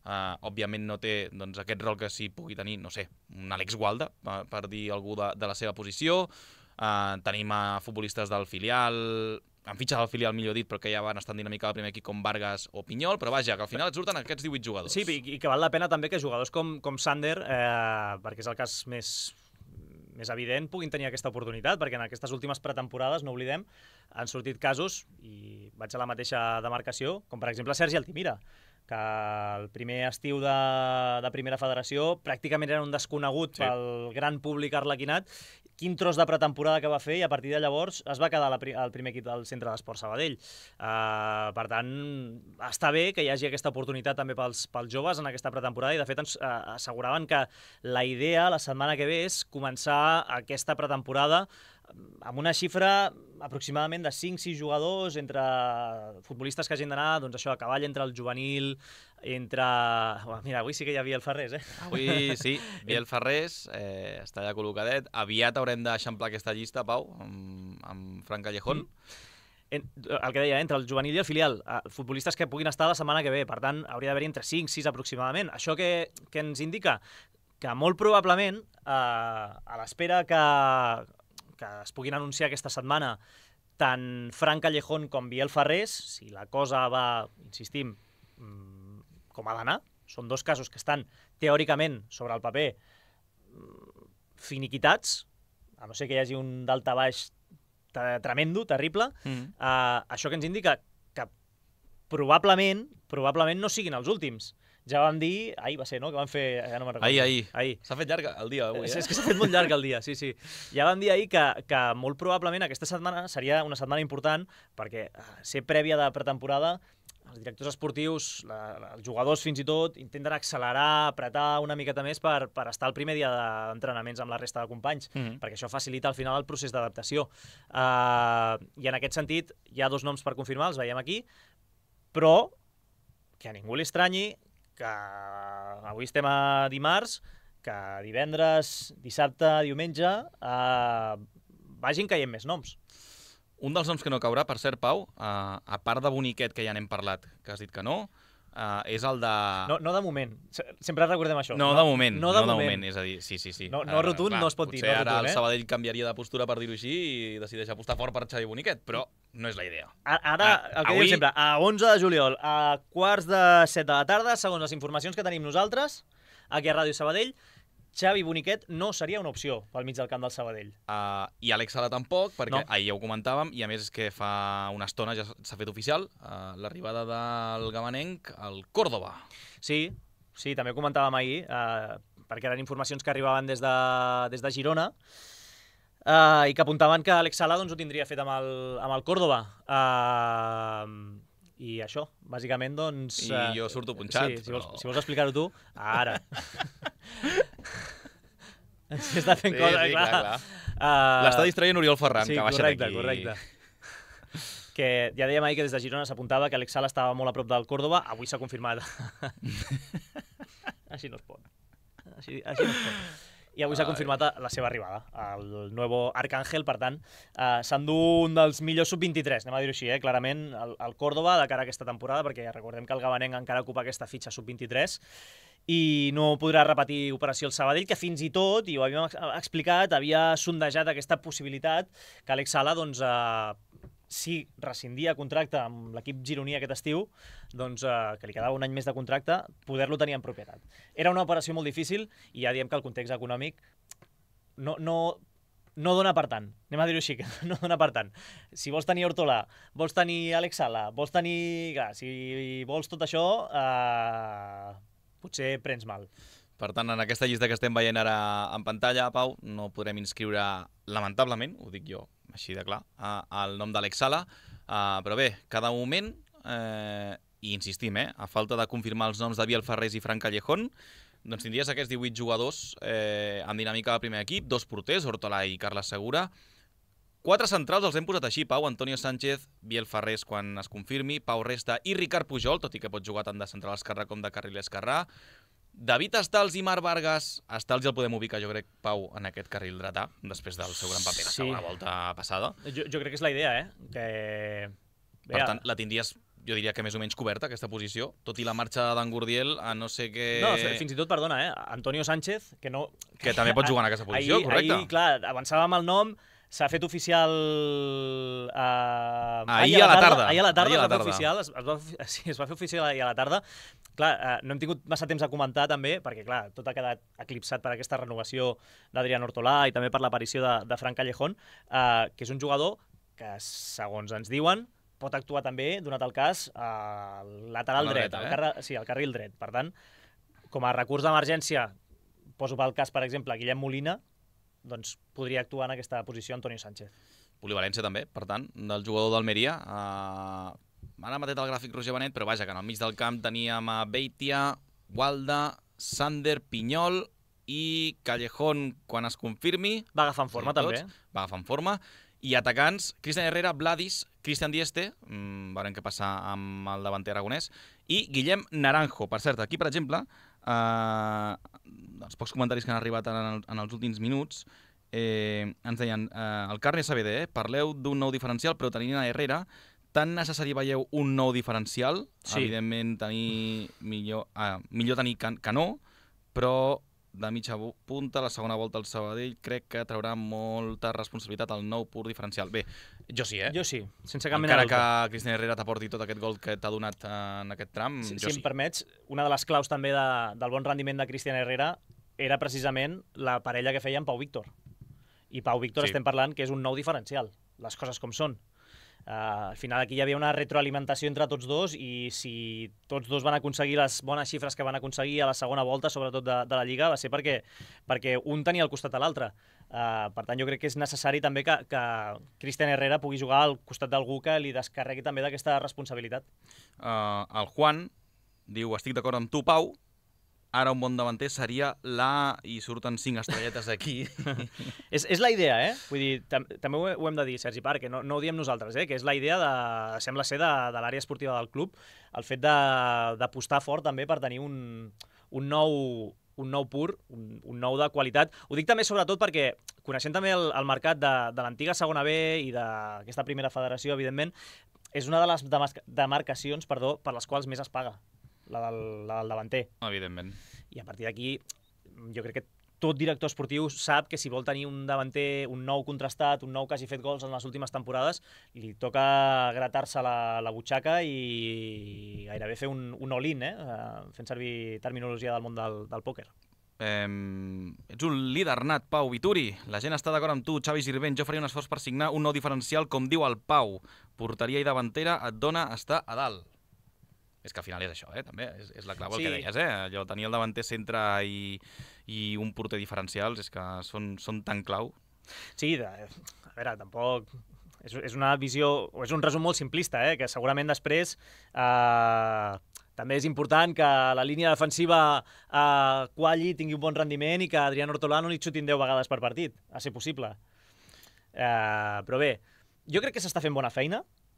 Uh, òbviament no té doncs, aquest rol que sí pugui tenir, no sé, un Àlex Gualda, per, per dir algú de, de la seva posició. Uh, tenim a futbolistes del filial, en fitxes del filial millor dit, però que ja van estar en dinàmica del primer equip com Vargas o Pinyol, però vaja, que al final et surten aquests divuit jugadors. Sí, i, i que val la pena també que jugadors com, com Sander, eh, perquè és el cas més, més evident, puguin tenir aquesta oportunitat, perquè en aquestes últimes pretemporades, no oblidem, han sortit casos, i vaig a la mateixa demarcació, com per exemple Sergi Altimira, que el primer estiu de, de Primera Federació pràcticament era un desconegut sí. pel gran públic arlequinat. Quin tros de pretemporada que va fer, i a partir de llavors es va quedar al primer equip del Centre d'Esport Sabadell. Uh, per tant, està bé que hi hagi aquesta oportunitat també pels, pels joves en aquesta pretemporada, i de fet ens uh, asseguraven que la idea la setmana que ve és començar aquesta pretemporada amb una xifra aproximadament de cinc sis jugadors, entre futbolistes que hagin d'anar, doncs això, a cavall entre el juvenil, entre... Oh, mira, avui sí que hi ha Biel Ferrés, eh? Avui sí, Biel Ferrés, eh, està ja col·locadet. Aviat haurem d'eixamplar aquesta llista, Pau, amb, amb Fran Callejón. Mm. En, el que deia, entre el juvenil i el filial, eh, futbolistes que puguin estar la setmana que ve, per tant, hauria d'haver-hi entre cinc sis aproximadament. Això que, que ens indica que molt probablement, eh, a l'espera que... que es puguin anunciar aquesta setmana tant Fran Callejón com Biel Ferrés, si la cosa va, insistim, com ha d'anar, són dos casos que estan teòricament sobre el paper finiquitats, a no ser que hi hagi un daltabaix tremendo, terrible, mm. uh, això que ens indica que probablement, probablement no siguin els últims. Ja vam dir, ahir va ser, no?, que van fer... Ja no ahir, ahir. ahir. S'ha fet llarg el dia avui, eh? És que s'ha fet molt llarg el dia, sí, sí. Ja vam dir ahir que, que molt probablement aquesta setmana seria una setmana important, perquè ser prèvia de pretemporada, els directors esportius, la, els jugadors fins i tot, intenten accelerar, apretar una miqueta més per, per estar el primer dia d'entrenaments amb la resta de companys, mm-hmm. perquè això facilita al final el procés d'adaptació. Uh, I en aquest sentit hi ha dos noms per confirmar, els veiem aquí, però que a ningú li estranyi que avui estem a dimarts, que divendres, dissabte, diumenge, eh, vagin caient més noms. Un dels noms que no caurà, per cert, Pau, eh, a part de Boniquet, que ja n'hem parlat, que has dit que no, eh, és el de... No, no de moment, sempre recordem això. No, no de moment, no de, no de moment. moment, és a dir, sí, sí, sí. No, no rotund, clar, no es pot dir. Potser no ara rotund, el Sabadell canviaria de postura, per dir-ho així, i decideix apostar fort per Xavi Boniquet, però no és la idea. Ara, el que avui... diem sempre, a onze de juliol, a quarts de set de la tarda, segons les informacions que tenim nosaltres, aquí a Ràdio Sabadell, Xavi Boniquet no seria una opció pel mig del camp del Sabadell. Uh, I Àlex Sala tampoc, perquè no. ahir ja ho comentàvem, i a més és que fa una estona ja s'ha fet oficial uh, l'arribada del gabanenc al Córdoba. Sí, sí, també ho comentàvem ahir, uh, perquè eren informacions que arribaven des de, des de Girona, Uh, i que apuntaven que Àlex Sala doncs, ho tindria fet amb el, amb el Córdoba. Uh, I això, bàsicament, doncs... I uh, jo surto punxat. Sí, si vols, però... si vols explicar-ho tu, ara. Ens està fent sí, cosa, sí, clar. clar, clar. Uh, L'està distraient Oriol Ferran, sí, que baixa correcte, d'aquí. correcte. Que ja dèiem ahir que des de Girona s'apuntava que Àlex Sala estava molt a prop del Córdoba, avui s'ha confirmat. Així no es pot. Així, així no es pot. I avui s'ha confirmat la seva arribada, el nuevo Arcángel, per tant, eh, s'endú un dels millors sub vint-i-tres, anem a dir-ho així, eh? Clarament, el, el Córdoba de cara a aquesta temporada, perquè recordem que el gabanenc encara ocupa aquesta fitxa sub vint-i-tres, i no podrà repetir operació el Sabadell, que fins i tot, i ho havíem explicat, havia sondejat aquesta possibilitat que Àlex Sala, doncs, eh, si rescindia contracte amb l'equip gironí aquest estiu, doncs, eh, que li quedava un any més de contracte, poder-lo tenir en propietat. Era una operació molt difícil i ja diem que el context econòmic no, no, no dona per tant. Anem a dir-ho així, que no dona per tant. Si vols tenir Hortolà, vols tenir Àlex Sala, vols tenir... Clar, si vols tot això, eh, potser prens mal. Per tant, en aquesta llista que estem veient ara en pantalla, Pau, no podrem inscriure, lamentablement, ho dic jo, així de clar, el nom d'Àlex Sala, uh, però bé, cada moment, eh, i insistim, eh, a falta de confirmar els noms de Biel Ferrés i Fran Callejón, doncs tindries aquests divuit jugadors eh, en dinàmica del primer equip, dos porters, Hortolà i Carles Segura, quatre centrals els hem posat així, Pau, Antonio Sánchez, Biel Ferrés quan es confirmi, Pau Resta i Ricard Pujol, tot i que pot jugar tant de central esquerrà com de carril esquerrà, David Estals i Marc Vargas. Estals ja el podem ubicar, jo crec, Pau, en aquest carril dretà, després del seu gran paper la segona sí. volta passada. Jo, jo crec que és la idea, eh? Que... Per tant, la tindries jo diria que més o menys coberta aquesta posició, tot i la marxa d'en Gurdiel a no sé què... No, fins i tot, perdona, eh? Antonio Sánchez, que no... Que també pot jugar en aquesta posició, ahir, correcte. Ahir, clar, avançàvem el nom, s'ha fet oficial... Uh, ahir, ahir a la tarda. Ahir a la tarda, ahir a la es va tarda. fer oficial, es, es, va, sí, es va fer oficial ahir a la tarda. Clar, uh, no hem tingut massa temps a comentar també, perquè clar, tot ha quedat eclipsat per aquesta renovació d'Adrián Hortolà i també per l'aparició de, de Fran Callejón, uh, que és un jugador que, segons ens diuen, pot actuar també, donat el cas, al lateral dret, dreta, al, eh? carrer, sí, al carril dret. Per tant, com a recurs d'emergència, poso pel cas, per exemple, Guillem Molina, doncs podria actuar en aquesta posició Antonio Sánchez. Polivalència també, per tant, del jugador d'Almeria. Uh, Ara m'ha tret el gràfic Roger Benet, però vaja, que en el mig del camp teníem a Beitia, Walda, Sander, Pinyol i Callejón, quan es confirmi. Va agafant forma, tots, també. Va agafant forma. I atacants, Cristian Herrera, Vladis, Cristian Dieste, mmm, veurem què passa amb el davanter aragonès, i Guillem Naranjo. Per cert, aquí, per exemple, eh, els pocs comentaris que han arribat en, el, en els últims minuts, eh, ens deien, eh, el Carne S B D, eh, parleu d'un nou diferencial, però tenint a Herrera, tan necessari veieu un nou diferencial? Sí. Evidentment, tenir millor, ah, millor tenir que, que no, però de mitja punta, la segona volta al Sabadell, crec que traurà molta responsabilitat al nou pur diferencial. Bé, jo sí, eh? Jo sí, sense cap mena Encara de dubte. que Cristian Herrera t'aporti tot aquest gol que t'ha donat en aquest tram, Si, jo si sí. em permets, una de les claus també de, del bon rendiment de Cristian Herrera era precisament la parella que feia amb Pau Víctor. I Pau Víctor Sí. estem parlant que és un nou diferencial, les coses com són. Uh, al final aquí hi havia una retroalimentació entre tots dos i si tots dos van aconseguir les bones xifres que van aconseguir a la segona volta, sobretot de, de la Lliga, va ser perquè, perquè un tenia al costat de l'altre. Uh, per tant, jo crec que és necessari també que, que Cristian Herrera pugui jugar al costat d'algú que li descarregui també d'aquesta responsabilitat. Uh, el Juan diu, estic d'acord amb tu, Pau, ara un bon davanter seria la... i surten cinc estrelletes aquí. és, és la idea, eh? Vull dir, tam també ho, ho hem de dir, Sergi Parc, que no, no ho diem nosaltres, eh? Que és la idea, de, sembla ser, de, de l'àrea esportiva del club, el fet d'apostar fort també per tenir un, un, nou, un nou pur, un, un nou de qualitat. Ho dic també sobretot perquè, coneixent també el, el mercat de, de l'antiga segona B i d'aquesta primera federació, evidentment, és una de les demarcacions, perdó, per les quals més es paga. La del, la del davanter. Evidentment. I a partir d'aquí, jo crec que tot director esportiu sap que si vol tenir un davanter, un nou contrastat, un nou que hagi fet gols en les últimes temporades, li toca gratar-se la, la butxaca i gairebé fer un, un all-in, eh? Fent servir terminologia del món del, del pòquer. Eh, ets un líder nat, Pau Vituri. La gent està d'acord amb tu, Xavi Girvent. Jo faria un esforç per signar un nou diferencial, com diu el Pau. Porteria i davantera et dona estar a dalt. És que al final és això, eh, també, és, és la clau el Sí. que deies, eh? Allò, tenir el davanter centre i, i un porter diferencials és que són, són tan clau. Sí, de, a veure, tampoc... És, és una visió, o és un resum molt simplista, eh? Que segurament després eh, també és important que la línia defensiva eh, qualli, tingui un bon rendiment i que Adrián Hortolà no li xutin deu vegades per partit, a ser possible. Eh, però bé, jo crec que s'està fent bona feina.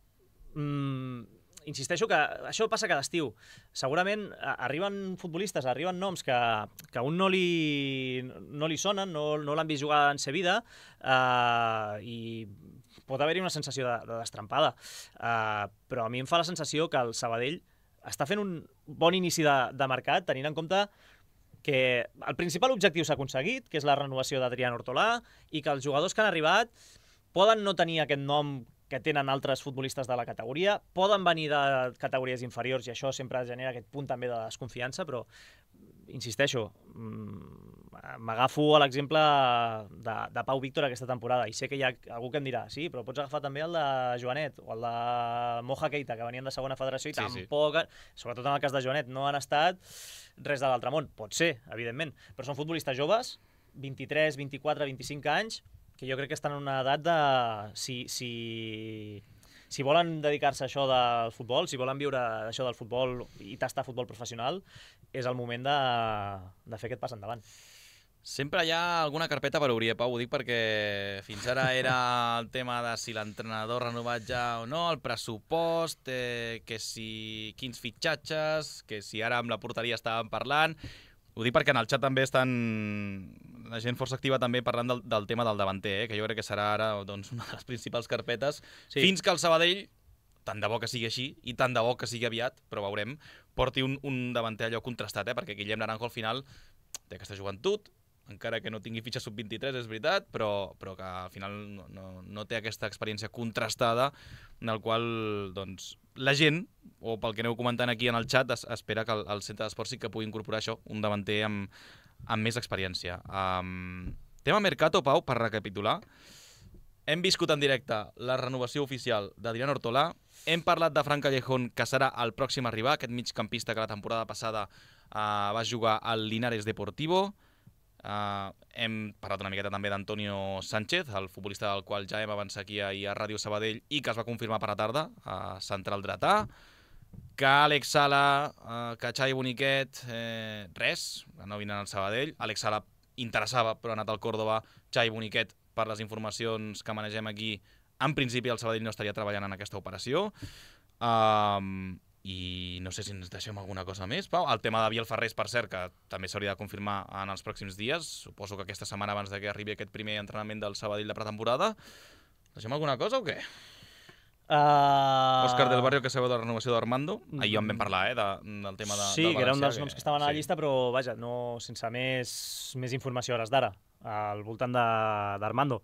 Mm, insisteixo que això passa cada estiu. Segurament arriben futbolistes, arriben noms que, que un no li, no li sonen, no, no l'han vist jugar en sa vida, eh, i pot haver-hi una sensació de, de destrampada. Eh, però a mi em fa la sensació que el Sabadell està fent un bon inici de, de mercat, tenint en compte que el principal objectiu s'ha aconseguit, que és la renovació d'Adrián Hortolà, i que els jugadors que han arribat poden no tenir aquest nom que tenen altres futbolistes de la categoria, poden venir de categories inferiors i això sempre genera aquest punt també de desconfiança, però insisteixo, m'agafo a l'exemple de, de Pau Víctor aquesta temporada i sé que hi ha algú que em dirà, sí, però pots agafar també el de Joanet o el de Moja Keita, que venien de segona federació i Sí, tampoc, sobretot en el cas de Joanet, no han estat res de l'altre món. Pot ser, evidentment, però són futbolistes joves, vint-i-tres, vint-i-quatre, vint-i-cinc anys, que jo crec que estan en una edat de... Si, si, si volen dedicar-se a això del futbol, si volen viure això del futbol i tastar futbol professional, és el moment de, de fer aquest pas endavant. Sempre hi ha alguna carpeta per obrir, eh, Pau? Ho dic perquè fins ara era el tema de si l'entrenador renovat ja o no, el pressupost, eh, que si quins fitxatges, que si ara amb la porteria estàvem parlant... Ho dic perquè en el xat també estan la gent força activa també parlant del, del tema del davanter, eh? Que jo crec que serà ara doncs, una de les principals carpetes, sí. Fins que el Sabadell tant de bo que sigui així i tant de bo que sigui aviat, però veurem, porti un, un davanter allò contrastat, eh? Perquè Guillem Naranjo al final té aquesta joventut, encara que no tingui fitxa sub vint-i-tres, és veritat, però, però que al final no, no, no té aquesta experiència contrastada en el qual doncs, la gent, o pel que aneu comentant aquí en el xat, es, espera que el, el centre d'esports sí que pugui incorporar això, un davanter amb, amb més experiència. Um, tema Mercato, Pau, per recapitular. Hem viscut en directe la renovació oficial d'Adrián Ortolà. Hem parlat de Fran Callejón, que serà el pròxim a arribar, aquest migcampista que la temporada passada uh, va jugar al Linares Deportivo. Uh, hem parlat una miqueta també d'Antonio Sánchez, el futbolista del qual ja hem avançat aquí ahir a Ràdio Sabadell i que es va confirmar per la tarda a Central Dretà. Que Àlex Sala, uh, que Xavi Boniquet, eh, res, no vinen al Sabadell. Àlex Sala interessava, però ha anat al Córdoba. Xavi Boniquet, per les informacions que manegem aquí, en principi el Sabadell no estaria treballant en aquesta operació. Um, I no sé si ens deixem alguna cosa més, Pau. El tema de Biel Ferrés, per cert, que també s'hauria de confirmar en els pròxims dies. Suposo que aquesta setmana, abans de que arribi aquest primer entrenament del Sabadell de pretemporada. Deixem alguna cosa o què? Uh... Òscar del Barrio, que sabeu de la renovació d'Armando. Ahir en vam parlar, eh, de, del tema de, sí, del València. Sí, que era un dels noms que estaven a la sí. llista, però vaja, no, sense més, més informació a hores d'ara, al voltant d'Armando.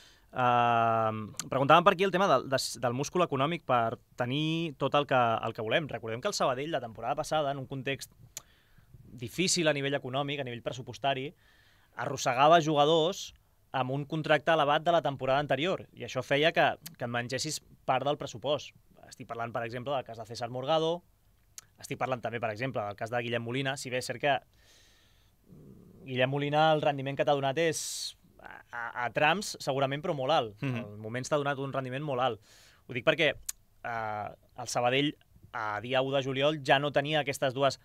Uh, preguntàvem per aquí el tema del, de, del múscul econòmic per tenir tot el que, el que volem. Recordem que el Sabadell, la temporada passada, en un context difícil a nivell econòmic, a nivell pressupostari, arrossegava jugadors amb un contracte elevat de la temporada anterior, i això feia que, que et mengessis part del pressupost. Estic parlant, per exemple, del cas de César Morgado, estic parlant també, per exemple, del cas de Guillem Molina, si bé és cert que Guillem Molina, el rendiment que t'ha donat és a, a, a trams, segurament, però molt alt. Mm-hmm. Al moment t'ha donat un rendiment molt alt. Ho dic perquè eh, el Sabadell, a dia u de juliol, ja no tenia aquestes dues,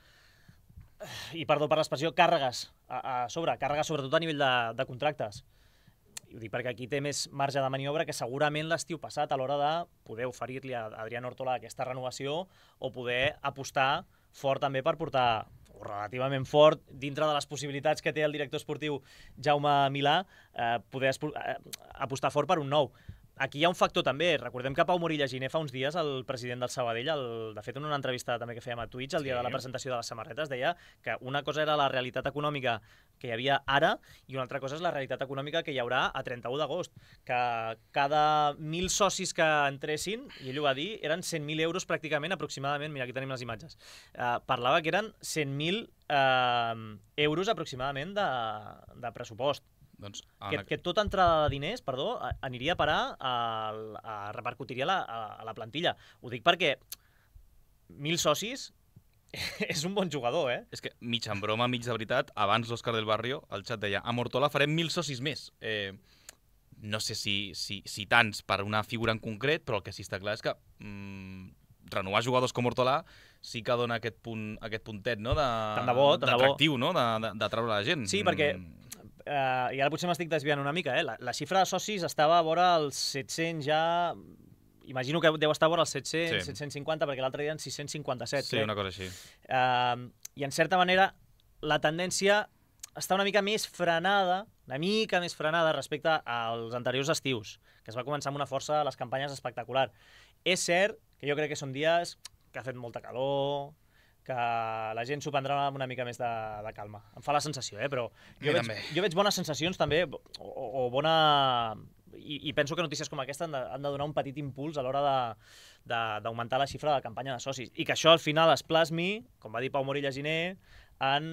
i perdó per l'expressió, càrregues a, a sobre, càrregues sobretot a nivell de, de contractes. I ho dic perquè aquí té més marge de maniobra que segurament l'estiu passat a l'hora de poder oferir-li a Adrián Ortolà aquesta renovació o poder apostar fort també per portar, o relativament fort, dintre de les possibilitats que té el director esportiu Jaume Milà, eh, poder eh, apostar fort per un nou. Aquí hi ha un factor també. Recordem que Pau Morilla Giner fa uns dies, el president del Sabadell, el, de fet en una entrevista també que fèiem a Twitch el dia sí. de la presentació de les samarretes, deia que una cosa era la realitat econòmica que hi havia ara i una altra cosa és la realitat econòmica que hi haurà a trenta-u d'agost. Que cada mil socis que entressin, i ell ho va dir, eren cent mil euros pràcticament, aproximadament, mira, aquí tenim les imatges, eh, parlava que eren cent mil eh, euros aproximadament de, de pressupost. Doncs, que, que tota entrada de diners, perdó, aniria a parar, a, a repercutiria a la, a, a la plantilla. Ho dic perquè mil socis és un bon jugador, eh? És que mig en broma, mig de veritat, abans l'Òscar del Barrio, al xat deia, a Ortolà farem mil socis més. Eh, no sé si, si, si tants per una figura en concret, però el que sí està clar és que mm, renovar jugadors com Ortolà sí que dona aquest, punt, aquest puntet, no? D'atractiu, no? De, de, de treure la gent. Sí, perquè... Uh, i ara potser m'estic desviant una mica, eh? La, la xifra de socis estava a vora els set-cents ja... Imagino que deu estar a vora els set-cents, sí. set-cents cinquanta, perquè l'altre dia eren sis-cents cinquanta-set. Sí, crec. Una cosa així. Uh, I en certa manera la tendència està una mica més frenada, una mica més frenada respecte als anteriors estius, que es va començar amb una força a les campanyes espectacular. És cert que jo crec que són dies que ha fet molta calor, que la gent s'ho prendrà amb una mica més de, de calma. Em fa la sensació, eh? Però jo, veig, jo veig bones sensacions també, o, o bona... I, I penso que notícies com aquesta han de, han de donar un petit impuls a l'hora d'augmentar la xifra de la campanya de socis. I que això al final es plasmi, com va dir Pau Morilla Giner, en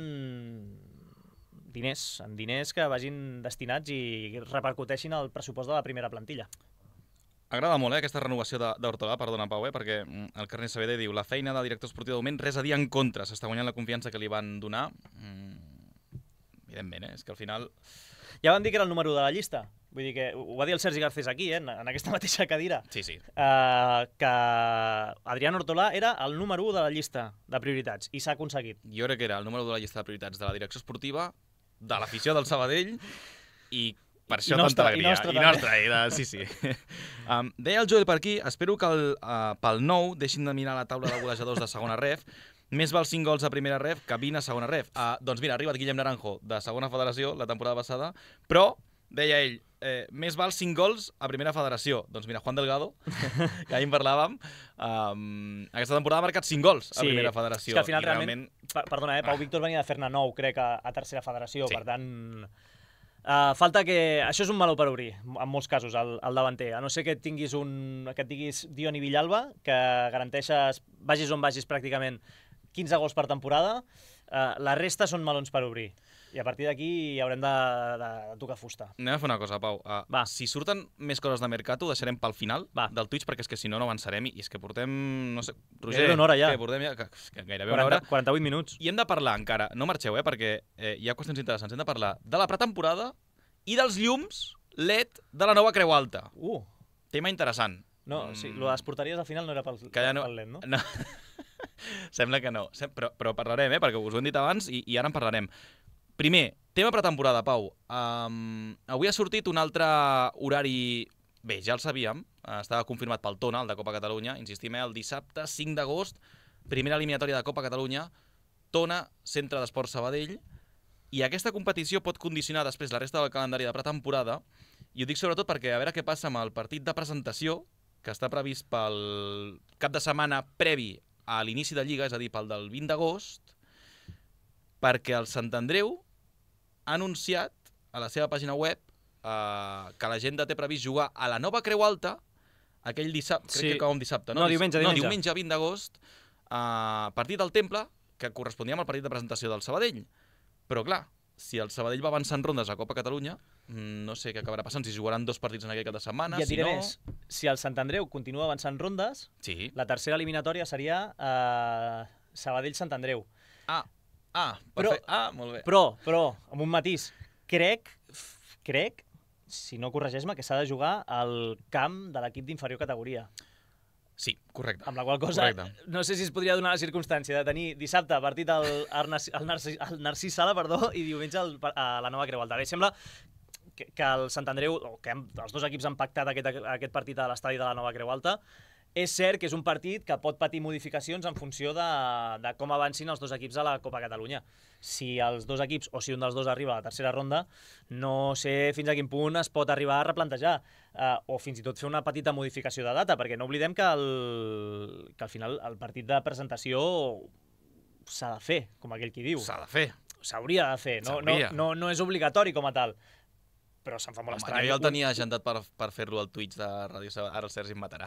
diners, en diners que vagin destinats i repercuteixin al pressupost de la primera plantilla. Agrada molt, eh, aquesta renovació d'Hortolà, perdona, Pau, eh, perquè el Carnet Saavedra diu la feina del director esportiu de moment res a dir en contra, s'està guanyant la confiança que li van donar. Mm, evidentment, eh, és que al final... Ja vam dir que era el número de la llista, vull dir que ho va dir el Sergi Garcés aquí, eh, en aquesta mateixa cadira. Sí, sí. Uh, que Adrián Ortolà era el número u de la llista de prioritats, i s'ha aconseguit. Jo crec que era el número u de la llista de prioritats de la direcció esportiva, de l'afició del Sabadell, i per això tanta alegria. I nostra, I nostra i sí, sí. Um, deia el Joel per aquí, espero que el, uh, pel nou deixin de mirar la taula de golejadors de segona ref, més val cinc gols a primera ref que vint a segona ref. Uh, doncs mira, ha arribat Guillem Naranjo de segona federació la temporada passada, però, deia ell, eh, més val cinc gols a primera federació. Doncs mira, Juan Delgado, que ahir en parlàvem, um, aquesta temporada ha marcat cinc gols a Sí, primera federació. és que al final I realment, per, perdona, eh, Pau Ah. Víctor venia de fer-ne nou, crec, a, a tercera federació, Sí. per tant... Uh, falta que... Això és un meló per obrir, en molts casos, el, el davanter. A no ser que et tinguis un... que et diguis Dioni Villalba, que garanteixes, vagis on vagis pràcticament, quinze gols per temporada, uh, la resta són melons per obrir. I a partir d'aquí haurem de, de, de tocar fusta. Anem a fer una cosa, Pau. Uh, Va. Si surten més coses de Mercato, ho deixarem pel final Va. del Twitch, perquè és que si no, no avançarem. I és que portem, no sé, Roger... Gairebé una hora ja. Que portem ja que, que gairebé una hora. quaranta, quaranta-vuit minuts. I hem de parlar encara, no marxeu, eh, perquè eh, hi ha qüestions interessants. Hem de parlar de la pretemporada i dels llums L E D de la nova Creu Alta. Uh, Tema interessant. no, Mm. sí, lo de les porteries al final no era pel, Que ja no- pel lent, no? No. Sembla que no. Sem- Però, però parlarem, eh, perquè us ho hem dit abans i, i ara en parlarem. Primer, tema pretemporada, Pau. Um, avui ha sortit un altre horari... Bé, ja el sabíem, eh, estava confirmat pel Tona, el de Copa Catalunya, insistim, eh, el dissabte cinc d'agost, primera eliminatòria de Copa Catalunya, Tona, Centre d'Esport Sabadell, i aquesta competició pot condicionar després la resta del calendari de pretemporada, i ho dic sobretot perquè a veure què passa amb el partit de presentació, que està previst pel cap de setmana previ a l'inici de Lliga, és a dir, pel del vint d'agost, perquè el Sant Andreu ha anunciat a la seva pàgina web eh, que l'agenda té previst jugar a la nova Creu Alta aquell dissabte, crec Sí. que acaba un dissabte, no? No, diumenge, no, diumenge. diumenge vint d'agost, a partit del Temple, que corresponia amb el partit de presentació del Sabadell. Però clar, si el Sabadell va avançar en rondes a Copa Catalunya, mm, no sé què acabarà passant, si jugaran dos partits en aquell cap de setmana, I et si diré no... més, si el Sant Andreu continua avançant rondes, Sí. la tercera eliminatòria seria uh, Sabadell-Sant Andreu. Ah, ah, Però- perfecte. Ah, molt bé. Però, però, amb un matís, crec, crec, si no corregeix-me, que s'ha de jugar al camp de l'equip d'inferior categoria. Sí, correcte. Amb la qual cosa, Correcte. no sé si es podria donar la circumstància de tenir dissabte partit al, al, Narcís, al, Narcís, al Narcís Sala, perdó, i diumenge al, a la nova Creu Alta. Bé, sembla que, que el Sant Andreu, o que hem, els dos equips han pactat aquest, aquest partit a l'estadi de la nova Creu Alta. És cert que és un partit que pot patir modificacions en funció de, de com avancin els dos equips a la Copa Catalunya. Si els dos equips, o si un dels dos arriba a la tercera ronda, no sé fins a quin punt es pot arribar a replantejar, eh, o fins i tot fer una petita modificació de data, perquè no oblidem que, el, que al final el partit de presentació s'ha de fer, com aquell qui diu. S'ha de fer. S'hauria de fer, no, no, S'hauria. no, no és obligatori com a tal. Però se'm fa molt Home, estrany. jo ja el tenia agendat per, per fer-lo al Twitch de Ràdio Sabadell. Ara el Sergi em matarà.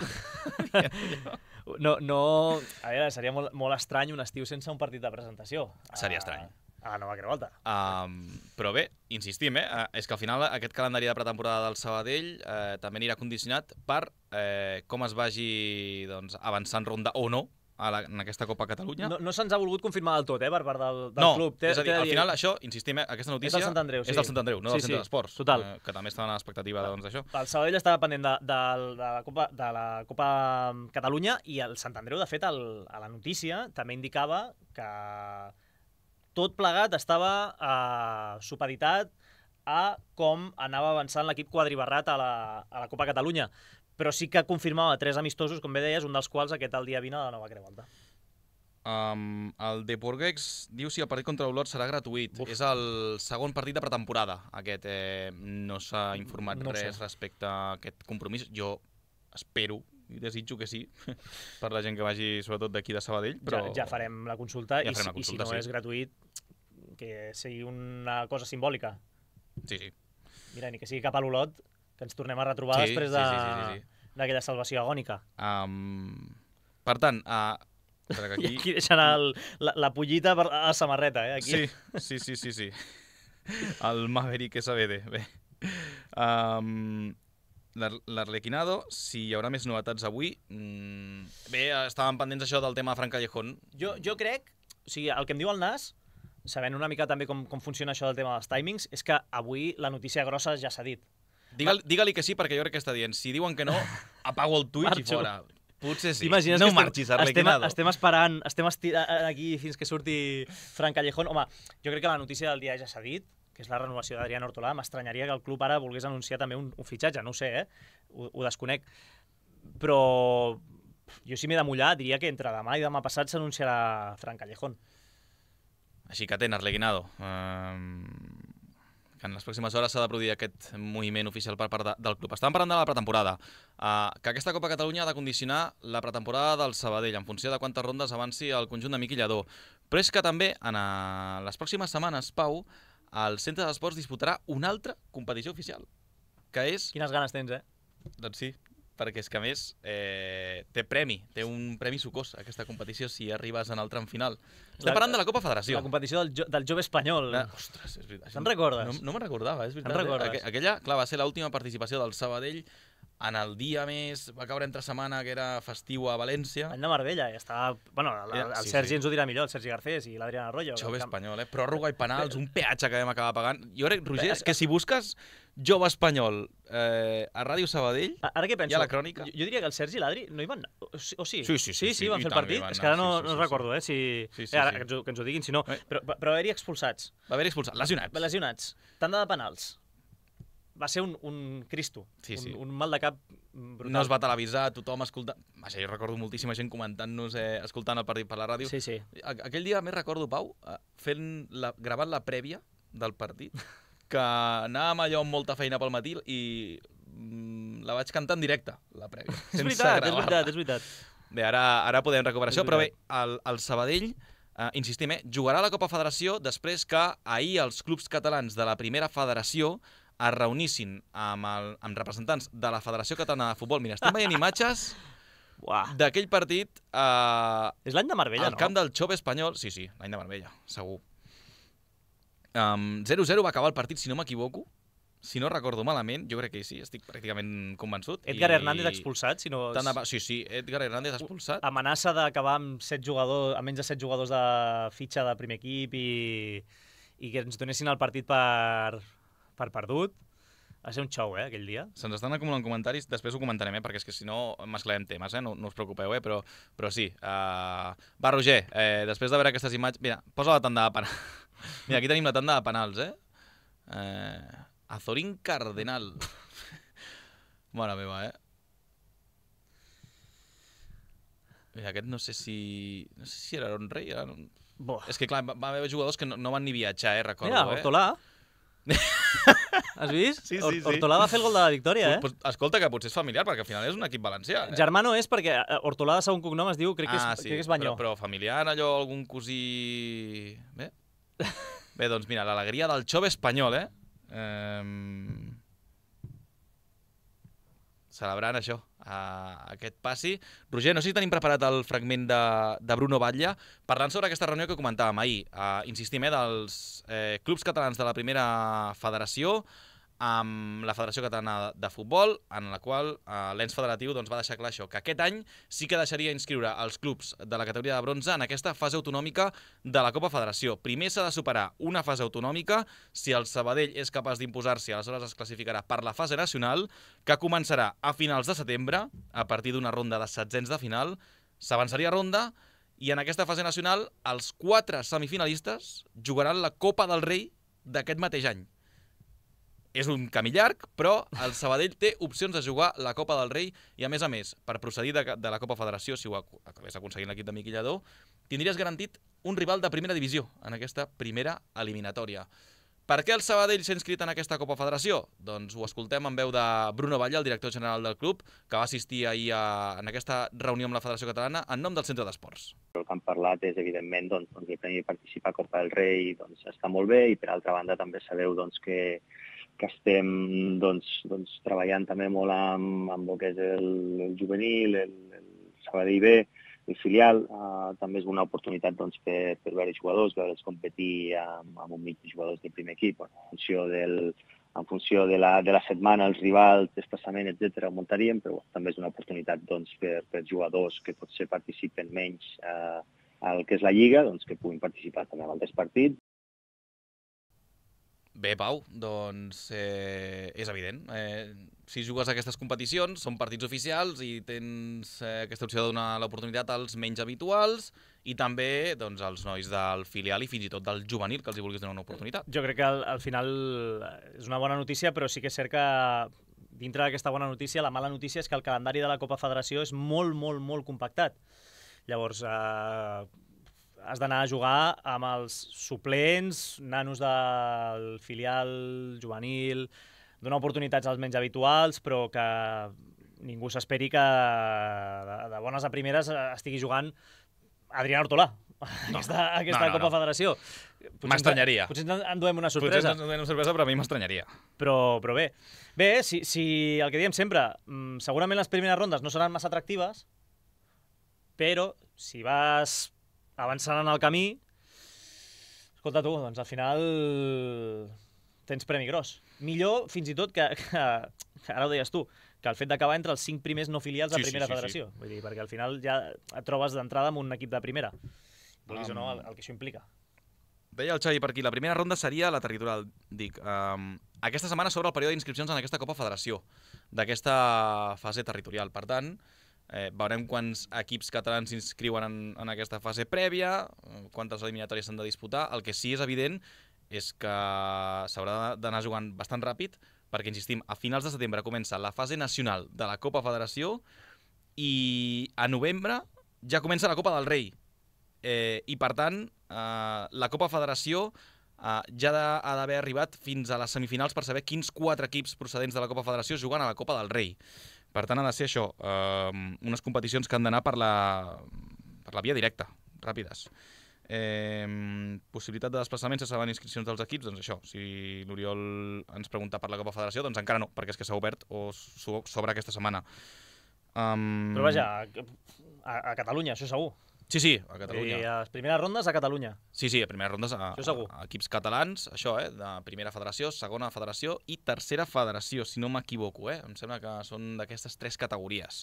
No, no... A veure, seria molt, molt estrany un estiu sense un partit de presentació. Seria A- estrany. A la nova Creu Alta. Um, però bé, insistim, eh? Uh, és que al final aquest calendari de pretemporada del Sabadell eh, també anirà condicionat per eh, com es vagi doncs, avançant ronda o no a la, en aquesta Copa Catalunya. No, no se'ns ha volgut confirmar del tot, eh, per part del, del no, club. Té- és a dir, t'he de al final això, insistim, eh, aquesta notícia És del Sant Andreu, sí. és del Sant Andreu, no Sí, del Centre sí, d'Esports, total. eh, que també estaven a l'expectativa doncs, d'això. El Sabadell estava pendent de, de, de, la Copa, de la Copa Catalunya i el Sant Andreu, de fet, el, a la notícia també indicava que tot plegat estava eh, supeditat a com anava avançant l'equip quadribarrat a la, a la Copa Catalunya. Però sí que confirmava tres amistosos, com bé deies, un dels quals aquest el dia vint a la nova Creu Alta. Um, el Deporgex diu si el partit contra l'Olot serà gratuït. Uf. És el segon partit de pretemporada, aquest. Eh, no s'ha informat No ho res sé. respecte a aquest compromís. Jo espero i desitjo que sí, per la gent que vagi sobretot d'aquí de Sabadell, però... Ja, ja farem la consulta, Ja i, farem la si- i si consulta, no sí. és gratuït, que sigui una cosa simbòlica. Sí, sí. Mira, ni que sigui cap a l'Olot, que ens tornem a retrobar Sí, després sí, de- sí, sí, sí, d'aquella salvació agònica. Um, per tant, uh, espera que I aquí... aquí deixant el, la, la pollita per a la samarreta, eh? Aquí. Sí, sí, sí, sí, sí. El Maverick S B D, bé. Um, l'Ar- L'Arlequinado, si hi haurà més novetats avui... Mm, bé, estàvem pendents això del tema de Fran Callejón. Jo, jo crec, o sigui, el que em diu el Nas, sabent una mica també com, com funciona això del tema dels timings, és que avui la notícia grossa ja s'ha dit. Digue-li digue que sí, perquè jo crec que està dient. Si diuen que no, apago el Twitch i Marxo. fora. Potser sí. T'imagines no que estem- marxis, estem, Arlequinado. estem esperant, estem esti- aquí fins que surti Fran Callejón. Home, jo crec que la notícia del dia ja s'ha dit, que és la renovació d'Adrián Hortolà. M'estranyaria que el club ara volgués anunciar també un, un fitxatge, no ho sé, eh? Ho, ho desconec. Però jo si m'he de mullar diria que entre demà i demà passat s'anunciarà Fran Callejón. Així que ten, Arlequinado. Um, que en les pròximes hores s'ha de produir aquest moviment oficial per part de, del club. Estàvem parlant de la pretemporada, uh, que aquesta Copa Catalunya ha de condicionar la pretemporada del Sabadell en funció de quantes rondes avanci el conjunt de Miqui Lladó. Però és que també en uh, les pròximes setmanes, Pau, el Centre d'Esports disputarà una altra competició oficial, que és... Quines ganes tens, eh? Doncs sí, perquè és que a més eh, té premi, té un premi sucós aquesta competició si arribes en el tram final. Estem parlant de la Copa Federació. La competició del, jo, del jove espanyol. La, ostres, és veritat. Te'n recordes? No, no me'n recordava, és veritat. Te'n recordes? Eh? Aquella, clar, va ser l'última participació del Sabadell en el dia més... Va caure entre setmana, que era festiu a València. Any de Marbella, i estava... Bueno, el, el, el Sí, Sergi sí. ens ho dirà millor, el Sergi Garcés i l'Adriana Arroyo. Jove espanyol, eh? Pròrroga i penals, un peatge que vam acabar pagant. Jo crec, Roger, És- que si busques jove espanyol eh, a Ràdio Sabadell... Ara què penso? Hi ha la crònica. Jo, jo diria que el Sergi i l'Adri no hi van anar. O, sí- o sí? Sí, sí, sí, Sí, sí, sí, van i fer el tant que partit. hi van És que ara no, anar, sí, no sí, recordo, eh? Si... Sí, sí, eh, ara, sí. Que, ens ho, que ens ho diguin, si no. Eh. Però, però va haver-hi expulsats. Va haver expulsat, lesionats. Lesionats. Tanda de penals. Va ser un, un Cristo. Sí, sí. Un, un mal de cap brutal. No es va televisar, tothom escoltant... Vaja, jo recordo moltíssima gent comentant-nos, eh, escoltant el partit per la ràdio. Sí, sí. A- Aquell dia més recordo, Pau, eh, fent la, gravant la prèvia del partit, que anàvem allò amb molta feina pel matí i mm, la vaig cantar en directe, la prèvia. És sense veritat, és gravar-la. veritat, és veritat. Bé, ara, ara podem recuperar És això, però bé, veritat. el, el Sabadell, eh, insistim, eh, jugarà a la Copa Federació després que ahir els clubs catalans de la primera federació es reunissin amb, el, amb representants de la Federació Catalana de Futbol. Mira, estem veient imatges Uah. d'aquell partit eh, És l'any de Marbella, al no? camp del Xove espanyol. Sí, sí, l'any de Marbella, segur. Um, zero zero va acabar el partit, si no m'equivoco. Si no recordo malament, jo crec que sí, estic pràcticament convençut. Edgar I... Hernández expulsat, si no... Tant de... Sí, sí, Edgar Hernández expulsat. Amenaça d'acabar amb set jugadors, amb menys de set jugadors de fitxa de primer equip i, i que ens donessin el partit per, per perdut. Va ser un xou, eh, aquell dia. Se'ns estan acumulant comentaris, després ho comentarem, eh, perquè és que si no mesclarem temes, eh, no, no us preocupeu, eh, però, però sí. Uh... Va, Roger, eh, després de veure aquestes imatges... Mira, posa la tanda de penals. Mira, aquí tenim la tanda de penals, eh? eh... Azorín Cardenal. Mare meva, eh? Mira, aquest no sé si... No sé si era Aaron Rey. Era... Boh. És que, clar, va va haver jugadors que no, no van ni viatjar, eh, recordo, Mira, eh? Hortolà. Has vist? Sí, sí, Hor- sí. Hortolà va fer el gol de la victòria, eh? Pues, escolta, que potser és familiar, perquè al final és un equip valencià. Eh? Germano és perquè eh, Hortolà de segon cognom es diu, crec que és, ah, sí, crec que és Banyó. Però, però familiar, allò, algun cosí... Bé, Bé doncs mira, l'alegria del Xove espanyol, eh? Um... Celebrant això, uh, aquest passi. Roger, no sé si tenim preparat el fragment de, de Bruno Batlle, parlant sobre aquesta reunió que comentàvem ahir. Uh, insistim, eh, dels eh, clubs catalans de la primera federació amb la Federació Catalana de Futbol, en la qual eh, l'ens federatiu doncs, va deixar clar això, que aquest any sí que deixaria inscriure els clubs de la categoria de bronze en aquesta fase autonòmica de la Copa Federació. Primer s'ha de superar una fase autonòmica. Si el Sabadell és capaç d'imposar-s'hi, aleshores es classificarà per la fase nacional, que començarà a finals de setembre, a partir d'una ronda de setzents de final. S'avançaria ronda i en aquesta fase nacional els quatre semifinalistes jugaran la Copa del Rei d'aquest mateix any. És un camí llarg, però el Sabadell té opcions de jugar la Copa del Rei i, a més a més, per procedir de, de la Copa Federació, si ho acabés aconseguint l'equip de Miqui Lladó, tindries garantit un rival de primera divisió en aquesta primera eliminatòria. Per què el Sabadell s'ha inscrit en aquesta Copa Federació? Doncs ho escoltem en veu de Bruno Batlle, el director general del club, que va assistir ahir a, en aquesta reunió amb la Federació Catalana en nom del Centre d'Esports. El que han parlat és, evidentment, doncs, doncs, el premi de participar a Copa del Rei doncs, està molt bé i, per altra banda, també sabeu doncs, que que estem doncs, doncs, treballant també molt amb, amb el que és el, el juvenil, el, el Sabadell B, el filial. Uh, també és una oportunitat doncs, per, per veure jugadors, veure'ls competir amb, amb un mig de jugadors del primer equip. Bueno, en funció, del, en funció de, la, de la setmana, els rivals, desplaçament, etcètera, ho muntaríem, però també és una oportunitat doncs, per, per jugadors que potser participen menys uh, al que és la Lliga, doncs, que puguin participar també en altres partits. Bé, Pau, doncs eh, és evident. Eh, si jugues a aquestes competicions, són partits oficials i tens eh, aquesta opció de donar l'oportunitat als menys habituals i també doncs, als nois del filial i fins i tot del juvenil, que els hi vulguis donar una oportunitat. Jo crec que al, al final és una bona notícia, però sí que és cert que dintre d'aquesta bona notícia, la mala notícia és que el calendari de la Copa Federació és molt, molt, molt compactat. Llavors, eh, has d'anar a jugar amb els suplents, nanos del filial juvenil, donar oportunitats als menys habituals, però que ningú s'esperi que de, de bones a primeres estigui jugant Adrián Hortolà, no, aquesta, aquesta no, no, Copa no. Federació. M'estranyaria. Potser ens enduem una sorpresa. Potser ens enduem una sorpresa, però a mi m'estranyaria. Però, però bé, bé si, si el que diem sempre, segurament les primeres rondes no seran massa atractives, però si vas avançant en el camí, escolta tu, doncs al final tens premi gros. Millor, fins i tot, que, que, que ara ho deies tu, que el fet d'acabar entre els cinc primers no filials de sí, primera sí, sí, federació. Sí. Vull dir, perquè al final ja et trobes d'entrada amb un equip de primera. Vulguis um, o no, el, el que això implica. Deia el Xavi per aquí, la primera ronda seria la territorial. Dic, um, aquesta setmana s'obre el període d'inscripcions en aquesta Copa Federació, d'aquesta fase territorial. Per tant, eh, veurem quants equips catalans s'inscriuen en, en aquesta fase prèvia, quantes eliminatòries s'han de disputar. El que sí és evident és que s'haurà d'anar jugant bastant ràpid, perquè, insistim, a finals de setembre comença la fase nacional de la Copa Federació i a novembre ja comença la Copa del Rei. Eh, I, per tant, eh, la Copa Federació eh, ja ha d'haver arribat fins a les semifinals per saber quins quatre equips procedents de la Copa Federació juguen a la Copa del Rei. Per tant, ha de ser això, eh, unes competicions que han d'anar per la, per la via directa, ràpides. Eh, possibilitat de desplaçament sense les inscripcions dels equips, doncs això, si l'Oriol ens pregunta per la Copa Federació, doncs encara no, perquè és que s'ha obert o s'obre aquesta setmana. Um... Però vaja, a, a Catalunya, això segur. Sí, sí, a Catalunya. I a les primeres rondes a Catalunya. Sí, sí, a primeres rondes a, a, a equips catalans, això, eh, de primera federació, segona federació i tercera federació, si no m'equivoco, eh? Em sembla que són d'aquestes tres categories.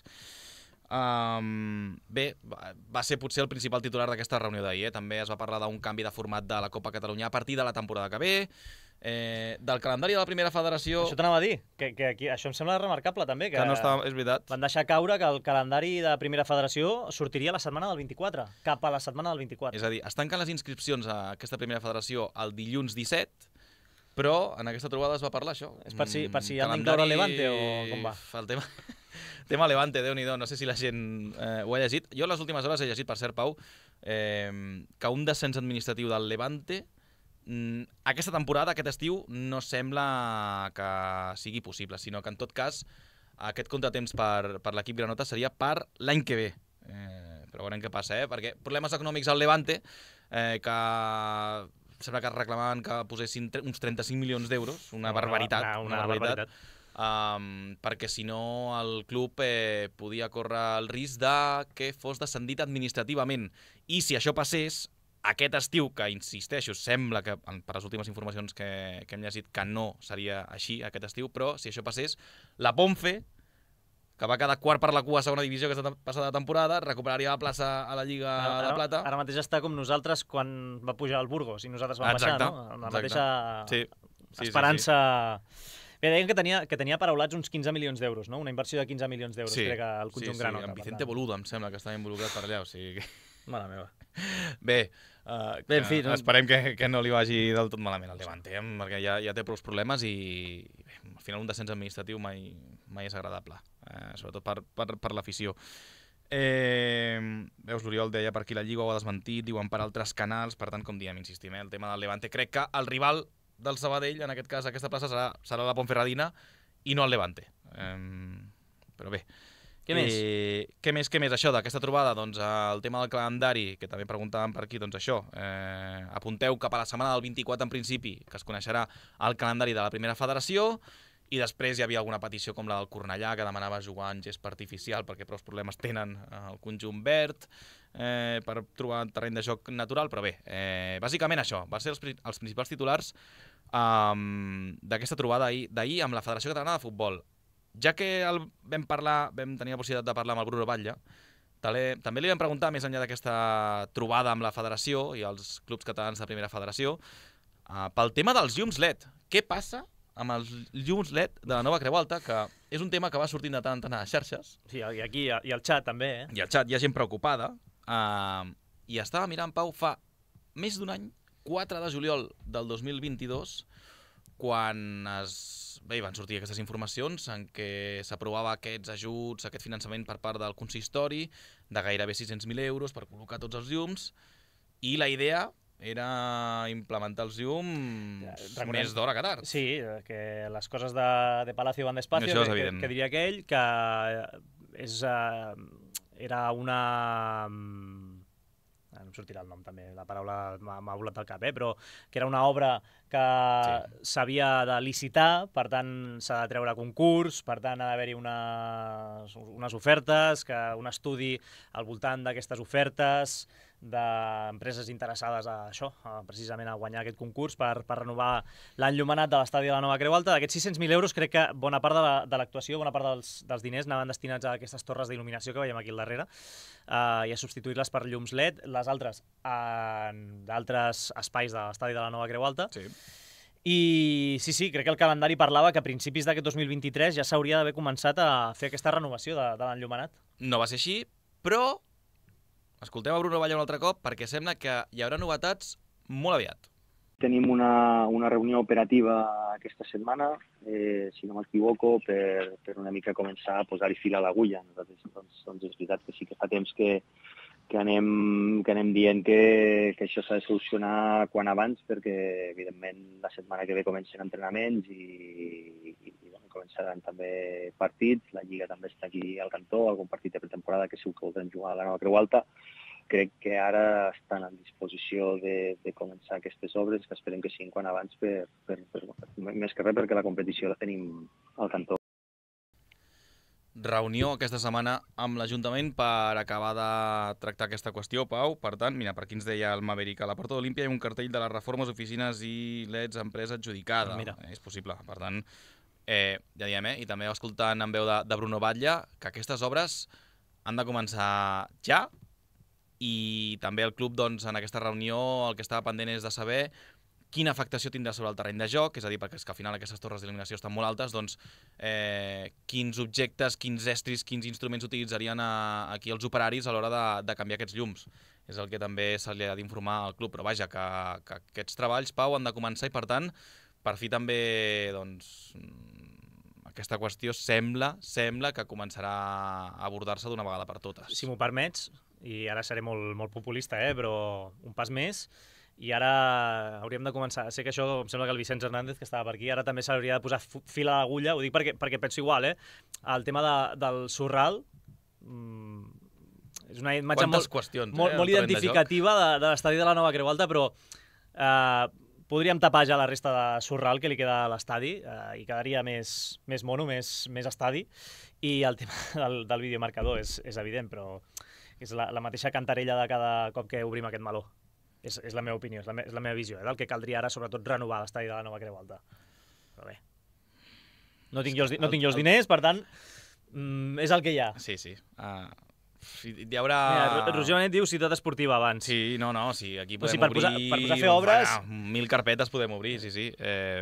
Um, bé, va ser potser el principal titular d'aquesta reunió d'ahir, eh? També es va parlar d'un canvi de format de la Copa Catalunya a partir de la temporada que ve, eh, del calendari de la primera federació... Això t'anava a dir, que, que aquí, això em sembla remarcable també, que, que no està, és veritat. Van deixar caure que el calendari de la primera federació sortiria la setmana del vint-i-quatre, cap a la setmana del vint-i-quatre. És a dir, es tanquen les inscripcions a aquesta primera federació el dilluns disset, però en aquesta trobada es va parlar això. És per si, per si han d'incloure el Levante o com va? El tema... Tema Levante, Déu-n'hi-do, no sé si la gent eh, ho ha llegit. Jo les últimes hores he llegit, per cert, Pau, eh, que un descens administratiu del Levante mm, aquesta temporada, aquest estiu, no sembla que sigui possible, sinó que en tot cas aquest contratemps per, per l'equip granota seria per l'any que ve. Eh, però veurem què passa, eh? Perquè problemes econòmics al Levante, eh, que sembla que reclamaven que posessin uns trenta-cinc milions d'euros, una, una barbaritat. Una, una, una barbaritat. barbaritat. Um, perquè si no el club eh, podia córrer el risc de que fos descendit administrativament, i si això passés aquest estiu, que insisteixo, sembla que per les últimes informacions que, que hem llegit que no seria així aquest estiu, però si això passés, la Ponfe, que va quedar quart per la cua a segona divisió aquesta passada temporada, recuperaria la plaça a la Lliga ara, de Plata. Ara mateix està com nosaltres quan va pujar el Burgos i nosaltres vam exacte, baixar, no? Amb la mateixa sí, sí, esperança... Sí, sí. Bé, deien que tenia, que tenia paraulats uns quinze milions d'euros, no? Una inversió de quinze milions d'euros, sí, crec que el conjunt sí, sí, granota. amb Vicente Boluda, em sembla, que estava involucrat per allà, o sigui... Mare meva. Bé, uh, Bé en fi, no... esperem que, que no li vagi del tot malament al Levante, eh? Perquè ja, ja té prou problemes i bé, al final un descens administratiu mai, mai és agradable, eh? Sobretot per, per, per l'afició. Eh, veus, l'Oriol deia per aquí la Lliga ho ha desmentit, diuen per altres canals, per tant, com diem, insistim, eh? El tema del Levante, crec que el rival del Sabadell, en aquest cas, aquesta plaça serà, serà la Ponferradina i no el Levante. Um, però bé. Què més? Eh, què més, què més? Això d'aquesta trobada, doncs el tema del calendari, que també preguntàvem per aquí, doncs això, eh, apunteu cap a la setmana del vint-i-quatre en principi, que es coneixerà el calendari de la primera federació, i després hi havia alguna petició com la del Cornellà, que demanava jugar en gespa artificial perquè prou problemes tenen el conjunt verd, eh, per trobar un terreny de joc natural, però bé, eh, bàsicament això, van ser els, els principals titulars um, d'aquesta trobada d'ahir amb la Federació Catalana de Futbol. Ja que el vam parlar, vam tenir la possibilitat de parlar amb el Bruno Batlle, també li vam preguntar, més enllà d'aquesta trobada amb la federació i els clubs catalans de primera federació, uh, pel tema dels llums L E D. Què passa amb els llums L E D de la nova Creu Alta, que és un tema que va sortint de tant en tant a les xarxes. Sí, i aquí, i al xat també, eh? I al xat hi ha gent preocupada. Uh, I estava mirant, Pau, fa més d'un any, quatre de juliol del dos mil vint-i-dos, quan es... Bé, van sortir aquestes informacions en què s'aprovava aquests ajuts, aquest finançament per part del consistori, de gairebé sis-cents mil euros per col·locar tots els llums, i la idea era implementar els llums Recordem- més d'hora que tard. Sí, eh, que les coses de, de Palacio van despacio, Això és que, que, evident. que diria aquell, que és, eh, era una... mm, no em sortirà el nom també, la paraula m'ha m'ha volat del cap, eh? Però que era una obra que Sí. s'havia de licitar, per tant s'ha de treure a concurs, per tant ha d'haver-hi unes, unes ofertes, que un estudi al voltant d'aquestes ofertes d'empreses interessades a això, a, precisament a guanyar aquest concurs per, per renovar l'enllumenat de l'estadi de la Nova Creu Alta. D'aquests sis-cents mil euros crec que bona part de la- de l'actuació, bona part dels, dels diners anaven destinats a aquestes torres d'il·luminació que veiem aquí al darrere uh, i a substituir-les per llums L E D, les altres en d'altres espais de l'estadi de la Nova Creu Alta. Sí. I sí, sí, crec que el calendari parlava que a principis d'aquest dos mil vint-i-tres ja s'hauria d'haver començat a fer aquesta renovació de, de l'enllumenat. No va ser així, però escoltem a Bruno Batlle un altre cop perquè sembla que hi haurà novetats molt aviat. Tenim una, una reunió operativa aquesta setmana, eh, si no m'equivoco, per, per una mica començar a posar-hi fil a l'agulla. Nosaltres, doncs, doncs és veritat que sí que fa temps que, que, anem, que anem dient que, que això s'ha de solucionar quan abans, perquè, evidentment, la setmana que ve comencen entrenaments i, i, i bueno, començaran també partits. La Lliga també està aquí al cantó, algun partit de pretemporada que segur que voldran jugar a la Nova Creu Alta. Crec que ara estan en disposició de, de començar aquestes obres, que esperem que siguin quan abans, per, per, per, més que res perquè la competició la tenim al cantó. Reunió aquesta setmana amb l'Ajuntament per acabar de tractar aquesta qüestió, Pau. Per tant, mira, per aquí ens deia el Maverick, a la Porta d'Olímpia hi ha un cartell de les reformes, oficines i L E Ds, empresa adjudicada. Mira. Eh, és possible. Per tant, eh, ja diem, eh? I també escoltant en veu de, de Bruno Batlle, que aquestes obres han de començar ja, i també el club, doncs, en aquesta reunió el que estava pendent és de saber quina afectació tindrà sobre el terreny de joc, és a dir, perquè és que al final aquestes torres d'il·luminació estan molt altes, doncs eh, quins objectes, quins estris, quins instruments utilitzarien a, aquí els operaris a l'hora de, de canviar aquests llums. És el que també se li ha d'informar al club, però vaja, que, que aquests treballs, Pau, han de començar i per tant, per fi també, doncs, aquesta qüestió sembla, sembla que començarà a abordar-se d'una vegada per totes. Si m'ho permets, i ara seré molt, molt populista, eh, però un pas més, i ara hauríem de començar, sé que això em sembla que el Vicenç Hernández, que estava per aquí, ara també s'hauria de posar fil a l'agulla, ho dic perquè, perquè penso igual, eh? El tema de, del Sorral mmm, és una imatge Quantes molt, qüestions, molt, eh, molt al terreny de identificativa de, de l'estadi de la Nova Creu Alta, però eh, podríem tapar ja la resta de Sorral que li queda a l'estadi eh, i quedaria més, més mono, més, més estadi, i el tema del, del videomarcador és, és evident, però és la, la mateixa cantarella de cada cop que obrim aquest meló. És, és la meva opinió, és la, me, és la meva visió, eh, del que caldria ara, sobretot, renovar l'estadi de la Nova Creu Alta. Però bé, no tinc jo els, no tinc jo els diners, per tant, mm, és el que hi ha. Sí, sí. Uh, hi haurà... Mira, Roger Benet diu ciutat esportiva abans. Sí, no, no, sí, aquí Però podem sí, per obrir... posar- per posar a fer obres- Bueno, mil carpetes podem obrir, sí, sí. Eh,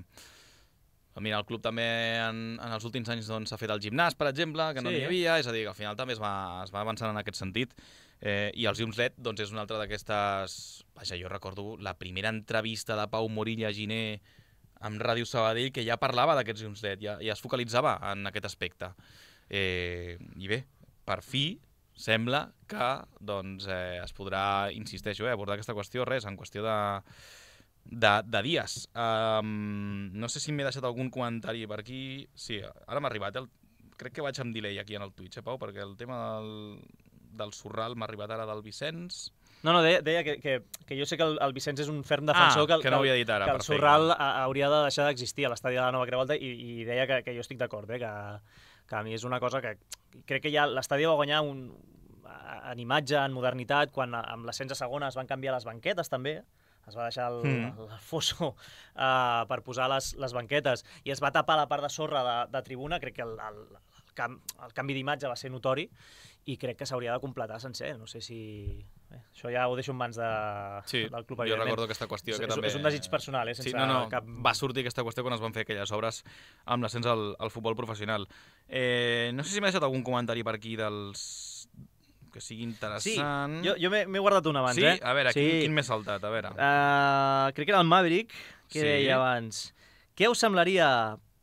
mira, el club també en, en els últims anys doncs, s'ha fet el gimnàs, per exemple, que no Sí. n'hi havia, és a dir, que al final també es va, es va avançant en aquest sentit. Eh, I els llums L E D doncs, és una altra d'aquestes... Vaja, jo recordo la primera entrevista de Pau Morilla Giner amb Ràdio Sabadell, que ja parlava d'aquests llums L E D, ja, ja es focalitzava en aquest aspecte. Eh, I bé, per fi sembla que doncs, eh, es podrà, insisteixo, eh, abordar aquesta qüestió, res, en qüestió de, de, de dies. Um, no sé si m'he deixat algun comentari per aquí. Sí, ara m'ha arribat. El... Crec que vaig amb delay aquí en el Twitch, eh, Pau, perquè el tema del, del Sorral m'ha arribat ara del Vicenç. No, no, deia, deia que, que, que jo sé que el, el Vicenç és un ferm defensor Ah, que, el, que no ho havia dit ara, que el perfecte. Sorral ha, hauria de deixar d'existir a l'estadi de la Nova Creu Alta, i, i deia que, que jo estic d'acord, eh, que, que a mi és una cosa que crec que ja l'estadi va guanyar un, en imatge, en modernitat, quan amb l'ascens a segona es van canviar les banquetes també, es va deixar el, Mm. el fosso uh, per posar les, les banquetes i es va tapar la part de sorra de, de tribuna. Crec que el, el, el, cam, el canvi d'imatge va ser notori i crec que s'hauria de completar sencer. No sé si... Bé, això ja ho deixo en mans de, Sí, del club, jo evidentment. recordo aquesta qüestió És, que és, també... és un desig personal, eh, sense sí, no, no, cap... va sortir aquesta qüestió quan es van fer aquelles obres amb l'ascens al, al futbol professional. Eh, no sé si m'he deixat algun comentari per aquí dels... que sigui Sí, interessant. jo, jo m'he m'he guardat un abans, sí? eh? A veure, Sí. quin, quin m'he saltat? A veure. Uh, crec que era el Maverick, que Sí. deia abans. Què us semblaria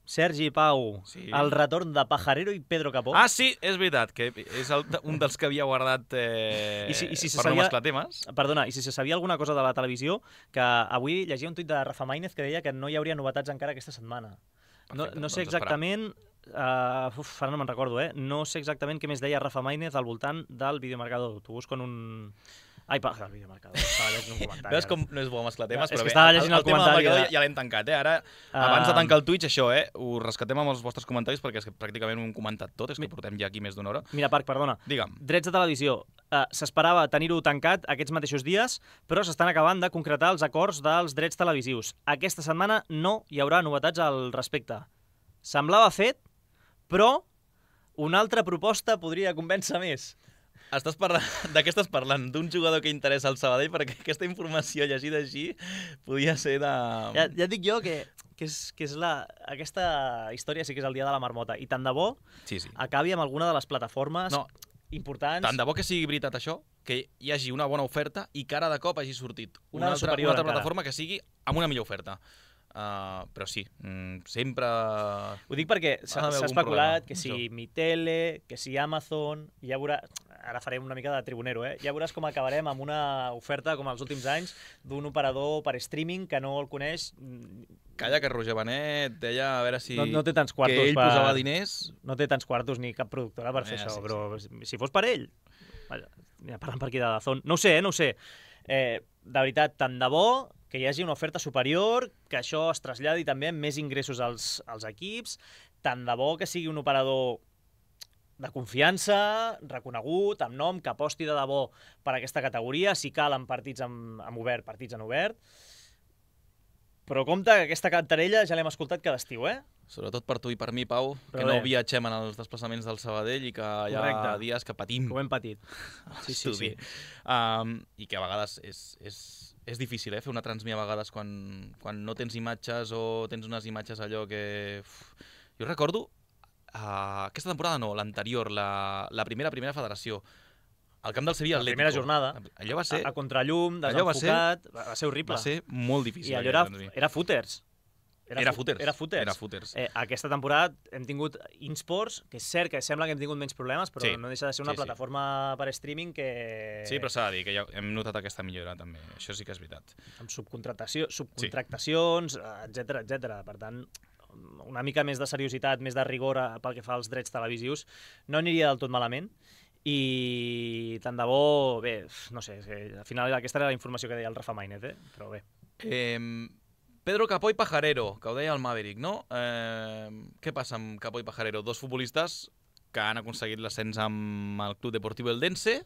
Sergi Pau, Sí. el retorn de Pajarero i Pedro Capó. Ah, sí, és veritat, que és el, un dels que havia guardat eh, I si- i si se per no sabia- mesclar temes. Perdona, i si se sabia alguna cosa de la televisió, que avui llegia un tuit de Rafa Maínez que deia que no hi hauria novetats encara aquesta setmana. No, Perfecte, no sé doncs esperar. exactament... Uh, uf, ara no me'n recordo, eh? No sé exactament què més deia Rafa Maínez al voltant del videomarcador. T'ho busco en un... Ai, pa, el videomarcador. Estava llegint un comentari. Veus com no és bo mesclar temes, És però que bé, estava el, llegint el, el tema del comentari marcador de- ja l'hem tancat, eh? Ara, Ah. abans de tancar el Twitch, això, eh? Ho rescatem amb els vostres comentaris perquè és que pràcticament ho hem comentat tot, és que Mi- portem ja aquí més d'una hora. Mira, Parc, perdona. Digue'm. Drets de televisió. Uh, S'esperava tenir-ho tancat aquests mateixos dies, però s'estan acabant de concretar els acords dels drets televisius. Aquesta setmana no hi haurà novetats al respecte. Semblava fet, però una altra proposta podria convèncer més. Estàs parlant... De què estàs parlant? D'un jugador que interessa al Sabadell? Perquè aquesta informació llegida així podia ser de... Ja, ja et dic jo que, que, és, que és la, aquesta història sí que és el dia de la marmota. I tant de bo Sí, sí. acabi amb alguna de les plataformes No, importants. tant de bo que sigui veritat això, que hi hagi una bona oferta i que ara de cop hagi sortit Una una, altra, superior una altra encara. plataforma que sigui amb una millor oferta. Uh, però sí, mm, sempre... Ho dic perquè s'ha Ha d'haver s'ha algun especulat problema, que si això. Mi Tele, que si Amazon, ja veurà... Ara farem una mica de tribunero, eh? Ja veuràs com acabarem amb una oferta, com els últims anys, d'un operador per streaming que no el coneix. Calla, que Roger Benet deia a veure si... No, no té tants quartos que ell per... posava diners... No té tants quartos ni cap productora per Eh, fer això, sí, però si fos per ell... Vaja, ja parlant per aquí de Dazón. No ho sé, eh? No ho sé. Eh, de veritat, tant de bo que hi hagi una oferta superior, que això es traslladi també amb més ingressos als, als equips, tant de bo que sigui un operador de confiança, reconegut, amb nom, que aposti de debò per aquesta categoria, si cal en partits en, en obert, partits en obert. Però compte que aquesta cantarella ja l'hem escoltat cada estiu, eh? Sobretot per tu i per mi, Pau, Però que no bé. viatgem en els desplaçaments del Sabadell i que hi ha Correcte. dies que patim. Que ho hem patit. Sí, sí, sí. Um, I que a vegades és, és, és difícil, eh, fer una transmi a vegades quan, quan no tens imatges o tens unes imatges allò que... Uf. Jo recordo, uh, aquesta temporada no, l'anterior, la, la primera primera federació, al camp del Sevilla La Atlético. primera jornada. Allò va ser, A, a contrallum, Allò va ser- desenfocat, va ser, va ser horrible. va ser molt difícil. I allò aquella era, transmi. era footers. Era fu- footers. Era footers. Era footers. Eh, aquesta temporada hem tingut InSports, que és cert que sembla que hem tingut menys problemes, però Sí, no deixa de ser una sí, sí. plataforma per streaming que... Sí, però s'ha de dir que ja hem notat aquesta millora també. Això sí que és veritat. amb subcontractació, subcontractacions, etc etc. Per tant, una mica més de seriositat, més de rigor a- pel que fa als drets televisius, no aniria del tot malament. I tant de bo, bé, no sé, és que al final aquesta era la informació que deia el Rafa Maínez, eh? Però bé. Eh, Pedro Capó i Pajarero, que ho deia el Maverick, no? Eh, què passa amb Capó i Pajarero? Dos futbolistes que han aconseguit l'ascens amb el Club Deportivo Eldense.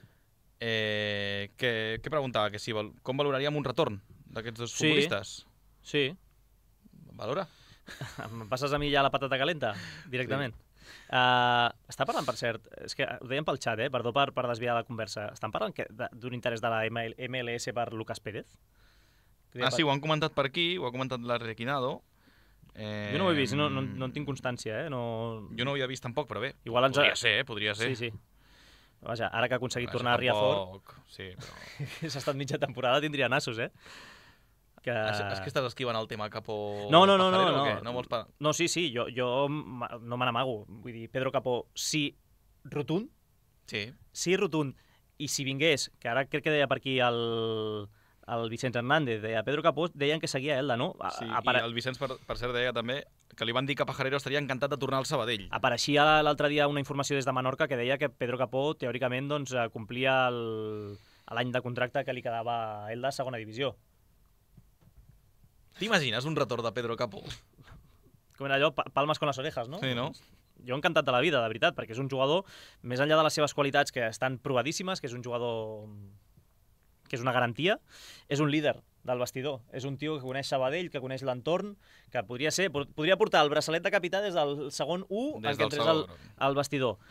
Eh, que, què preguntava? Que si, val- com valoraríem un retorn d'aquests dos Sí. futbolistes? Sí, Valora? em passes a mi ja la patata calenta, directament. Sí. Uh, està parlant, per cert, és que ho dèiem pel xat, eh? Perdó per, per desviar la conversa. Estan parlant que- de- d'un interès de la M L M L S per Lucas Pérez? Que Ah, sí, ho han comentat per aquí, ho ha comentat l'Arrequinado. Eh, Jo no ho he vist, no, no, no en tinc constància, eh? No... Jo no ho havia vist tampoc, però bé. Igual ens ha- Podria ser, eh? Podria ser. Sí, sí. Vaja, ara que ha aconseguit Vaja, tornar a Riazor, tampoc- Sí, però... s'ha estat mitja temporada, tindria nassos, eh? Que... És, és que estàs esquivant el tema Capó No, no, no, no, Pajarero o no. què? No vols pa... No, sí, sí, jo, jo ma- no me n'amago. Vull dir, Pedro Capó, sí, rotund, Sí. sí, rotund, i si vingués, que ara crec que deia per aquí el, el Vicenç Hernández, deia Pedro Capó, deien que seguia Elda, no? A, sí. apare I el Vicenç, per, per cert, deia també que li van dir que Pajarero estaria encantat de tornar al Sabadell. Apareixia l'altre dia una informació des de Menorca que deia que Pedro Capó, teòricament, doncs, eh, complia el- l'any de contracte que li quedava a Elda a segona divisió. T'imagines un retorn de Pedro Capó? Com era allò, pa- palmes con les orejas, no? Sí, no? Jo encantat de la vida, de veritat, perquè és un jugador, més enllà de les seves qualitats que estan provadíssimes, que és un jugador que és una garantia, és un líder del vestidor. És un tio que coneix Sabadell, que coneix l'entorn, que podria ser, pod- podria portar el braçalet de capità des del segon u en Des què del entrés al, segon. al vestidor.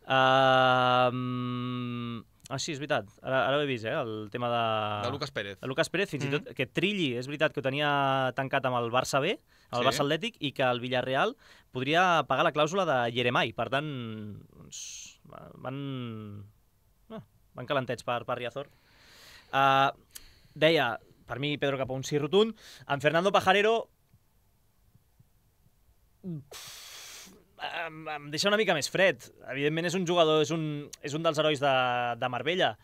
Uh, ah, sí, és veritat. Ara, ara ho he vist, eh, el tema de... De Lucas Pérez. de Lucas Pérez, fins Mm. i tot que Trilli, és veritat que ho tenia tancat amb el Barça B, amb el Sí. Barça Atlètic, i que el Villarreal podria pagar la clàusula de Jeremai. Per tant, doncs, van, no, van calentets per, per Riazor. Uh, deia, per mi, Pedro Capó, un sí rotund. En Fernando Pajarero, Em, em deixa una mica més fred. Evidentment és un jugador, és un, és un dels herois de, de Marbella,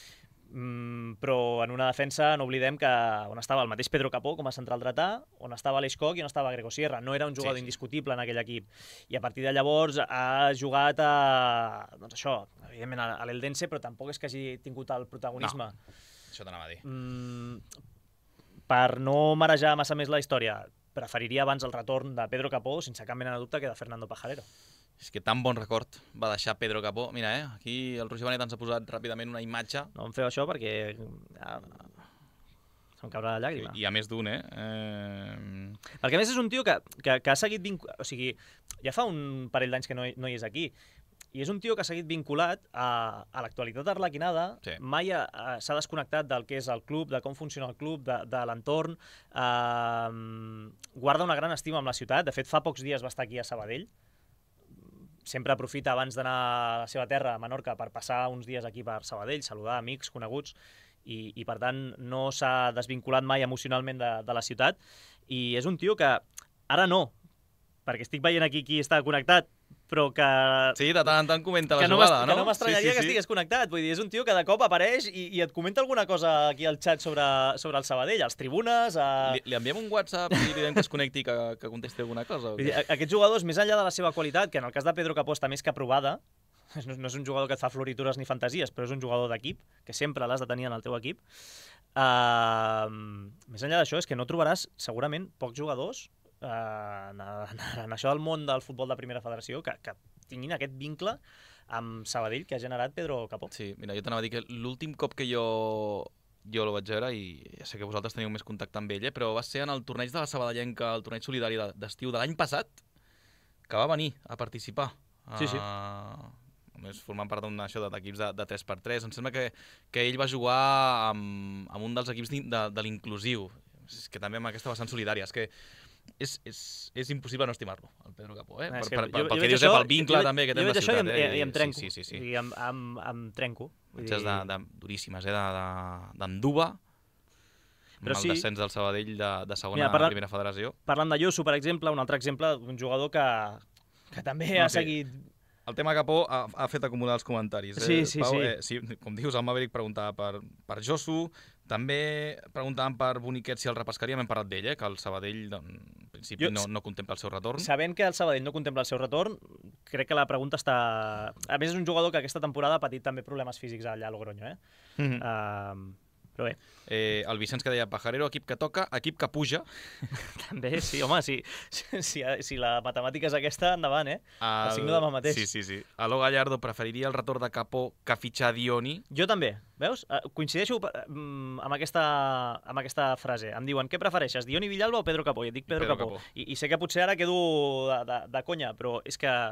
mm, però en una defensa no oblidem que on estava el mateix Pedro Capó com a central dretà, on estava Aleix Coc i on estava Grego Sierra. No era un jugador Sí, sí. indiscutible en aquell equip. I a partir de llavors ha jugat a, doncs això, evidentment a l'Eldense, però tampoc és que hagi tingut el protagonisme. No, això t'anava a dir. Mm, per no marejar massa més la història, preferiria abans el retorn de Pedro Capó, sense cap mena de dubte, que de Fernando Pajarero. És que tan bon record va deixar Pedro Capó. Mira, eh, aquí el Roger Benet ens ha posat ràpidament una imatge, No em feu això perquè ja, se'm caurà la llàgrima. i a més d'un, eh? eh... Perquè a més és un tio que, que, que ha seguit vinculat, o sigui, ja fa un parell d'anys que no, hi- no hi és aquí, i és un tio que ha seguit vinculat a, a l'actualitat arlequinada, Sí. mai ha- ha- s'ha desconnectat del que és el club, de com funciona el club, de, de l'entorn, eh, guarda una gran estima amb la ciutat. De fet, fa pocs dies va estar aquí a Sabadell, sempre aprofita abans d'anar a la seva terra, a Menorca, per passar uns dies aquí per Sabadell, saludar amics, coneguts, i, i per tant no s'ha desvinculat mai emocionalment de, de la ciutat. I és un tio que ara no, perquè estic veient aquí qui està connectat, però que, Sí, de tant en tant comenta la que no jugada, m'est- no? que no m'estranyaria Sí, sí, que sí. estigués connectat. Vull dir, és un tio que de cop apareix i, i et comenta alguna cosa aquí al xat sobre, sobre el Sabadell, als tribunes... A... Li, li enviem un WhatsApp i li diem que es connecti, que, que contesti alguna cosa? O Vull dir, què? a- aquests jugadors, més enllà de la seva qualitat, que en el cas de Pedro Capó està més que aprovada, no, no és un jugador que et fa floritures ni fantasies, però és un jugador d'equip, que sempre l'has de tenir en el teu equip. Uh, més enllà d'això, és que no trobaràs segurament pocs jugadors uh, en, en, en això del món del futbol de primera federació que, que tinguin aquest vincle amb Sabadell que ha generat Pedro Capó. Sí, mira, jo t'anava a dir que l'últim cop que jo jo el vaig veure, i ja sé que vosaltres teniu més contacte amb ell, eh, però va ser en el torneig de la Sabadellenca, el torneig solidari de- d'estiu de l'any passat, que va venir a participar. Sí, sí. Uh, a més, formant part d'un això d'equips de, de tres per tres. Em sembla que, que ell va jugar amb, amb un dels equips de, de, de l'inclusiu. És que també amb aquesta vessant solidària. És que és, és, és impossible no estimar-lo, el Pedro Capó, eh? És Per, que per, jo- per, jo pel veig que dius, això- eh? Pel vincle jo veig- també que té jo amb la veig això i ciutat. em, eh? i em trenco. Sí, sí, sí. I em, em, em trenco. Vull Matxes dir- de, de, duríssimes, eh? D'Anduba, amb Però el sí. descens del Sabadell de, de segona Mira, a parla- primera federació. Parlant de Yosu, per exemple, un altre exemple d'un jugador que, que també No, ha sí. seguit... El tema Capó ha, ha fet acumular els comentaris. Eh? Sí, sí, Pau, sí. Eh, sí. Com dius, el Maverick preguntava per, per Josu, també preguntaven per Boniquet si el repescaria, hem parlat d'ell, eh? Que el Sabadell, doncs, en principi, Jo- no, no contempla el seu retorn. Sabent que el Sabadell no contempla el seu retorn, crec que la pregunta està... A més, és un jugador que aquesta temporada ha patit també problemes físics allà a Logroño, eh? Mhm. Uh, però bé, Eh, el Vicenç que deia Pajarero, equip que toca, equip que puja. també, sí, home, si, si, si, si la matemàtica és aquesta, endavant, eh? El signo demà mateix. Sí, sí, sí. Aló Gallardo preferiria el retorn de Capó que fitxar Dioni. Jo també, veus? Uh, coincideixo uh, amb, aquesta, amb aquesta frase. Em diuen, què prefereixes, Dioni Villalba o Pedro Capó? I et dic Pedro, Pedro Capó. Capó. I, I sé que potser ara quedo de, de, de conya, però és que...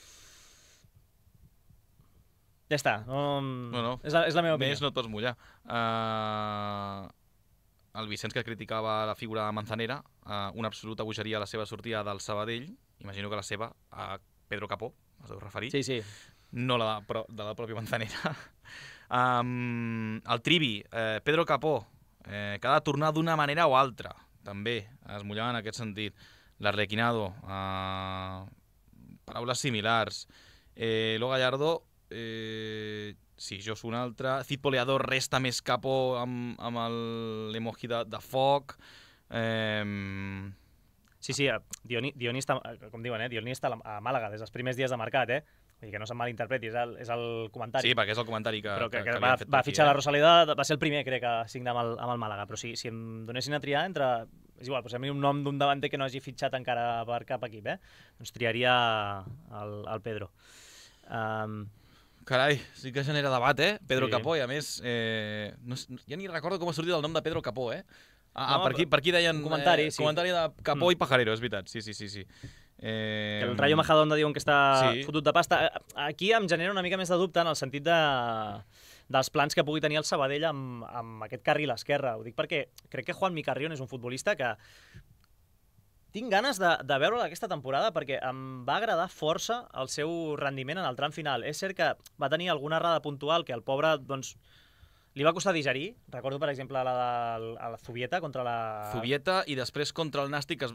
Ja està. No, No, no. És, la, és la meva opinió. Més no et pots mullar. Uh, el Vicenç que criticava la figura de Manzanera, uh, una absoluta bogeria a la seva sortida del Sabadell, imagino que la seva, a Pedro Capó, us heu referit, Sí, sí. no la de, però, de la pròpia Manzanera. um, el Trivi, eh, Pedro Capó, eh, que ha de tornar d'una manera o altra, també, es mullava en aquest sentit. L'Arlequinado, uh, paraules similars. Eh, Lo Gallardo, eh, sí, jo soc un altre. Cid Poleador resta més Capó amb, amb l'emoji de, de foc. Eh, Sí, sí, eh, Dioni, Dioni està, eh, com diuen, eh? Dioni està a la- a Màlaga des dels primers dies de mercat, eh? Vull dir que no se'n malinterpreti, és el, és el comentari. sí, perquè és el comentari que, però que, que, que, que va, havien fet va per aquí, fitxar eh? la Rosaleda, va ser el primer, crec, que signa amb el, amb el Màlaga, però si, si em donessin a triar entre... És igual, posem-hi un nom d'un davanter que no hagi fitxat encara per cap equip, eh? Doncs triaria el, el Pedro. Um, Carai, sí que genera debat, eh? Pedro Sí. Capó, i a més, eh, no, sé- ja ni recordo com ha sortit el nom de Pedro Capó, eh? Ah, No, per, aquí, per aquí deien... un comentari, eh, sí. Comentari de Capó Mm. i Pajarero, és veritat, sí, sí, sí. sí. Eh, que el Rayo Majadahonda diuen que està sí. fotut de pasta. Aquí em genera una mica més de dubte en el sentit de, dels plans que pugui tenir el Sabadell amb, amb aquest carril esquerre. Ho dic perquè crec que Juanmi Carrión és un futbolista que tinc ganes de, de veure'l aquesta temporada perquè em va agradar força el seu rendiment en el tram final. És cert que va tenir alguna errada puntual que el pobre doncs, li va costar digerir. Recordo, per exemple, la de la Zubieta contra la... Zubieta i després contra el Nàstic es,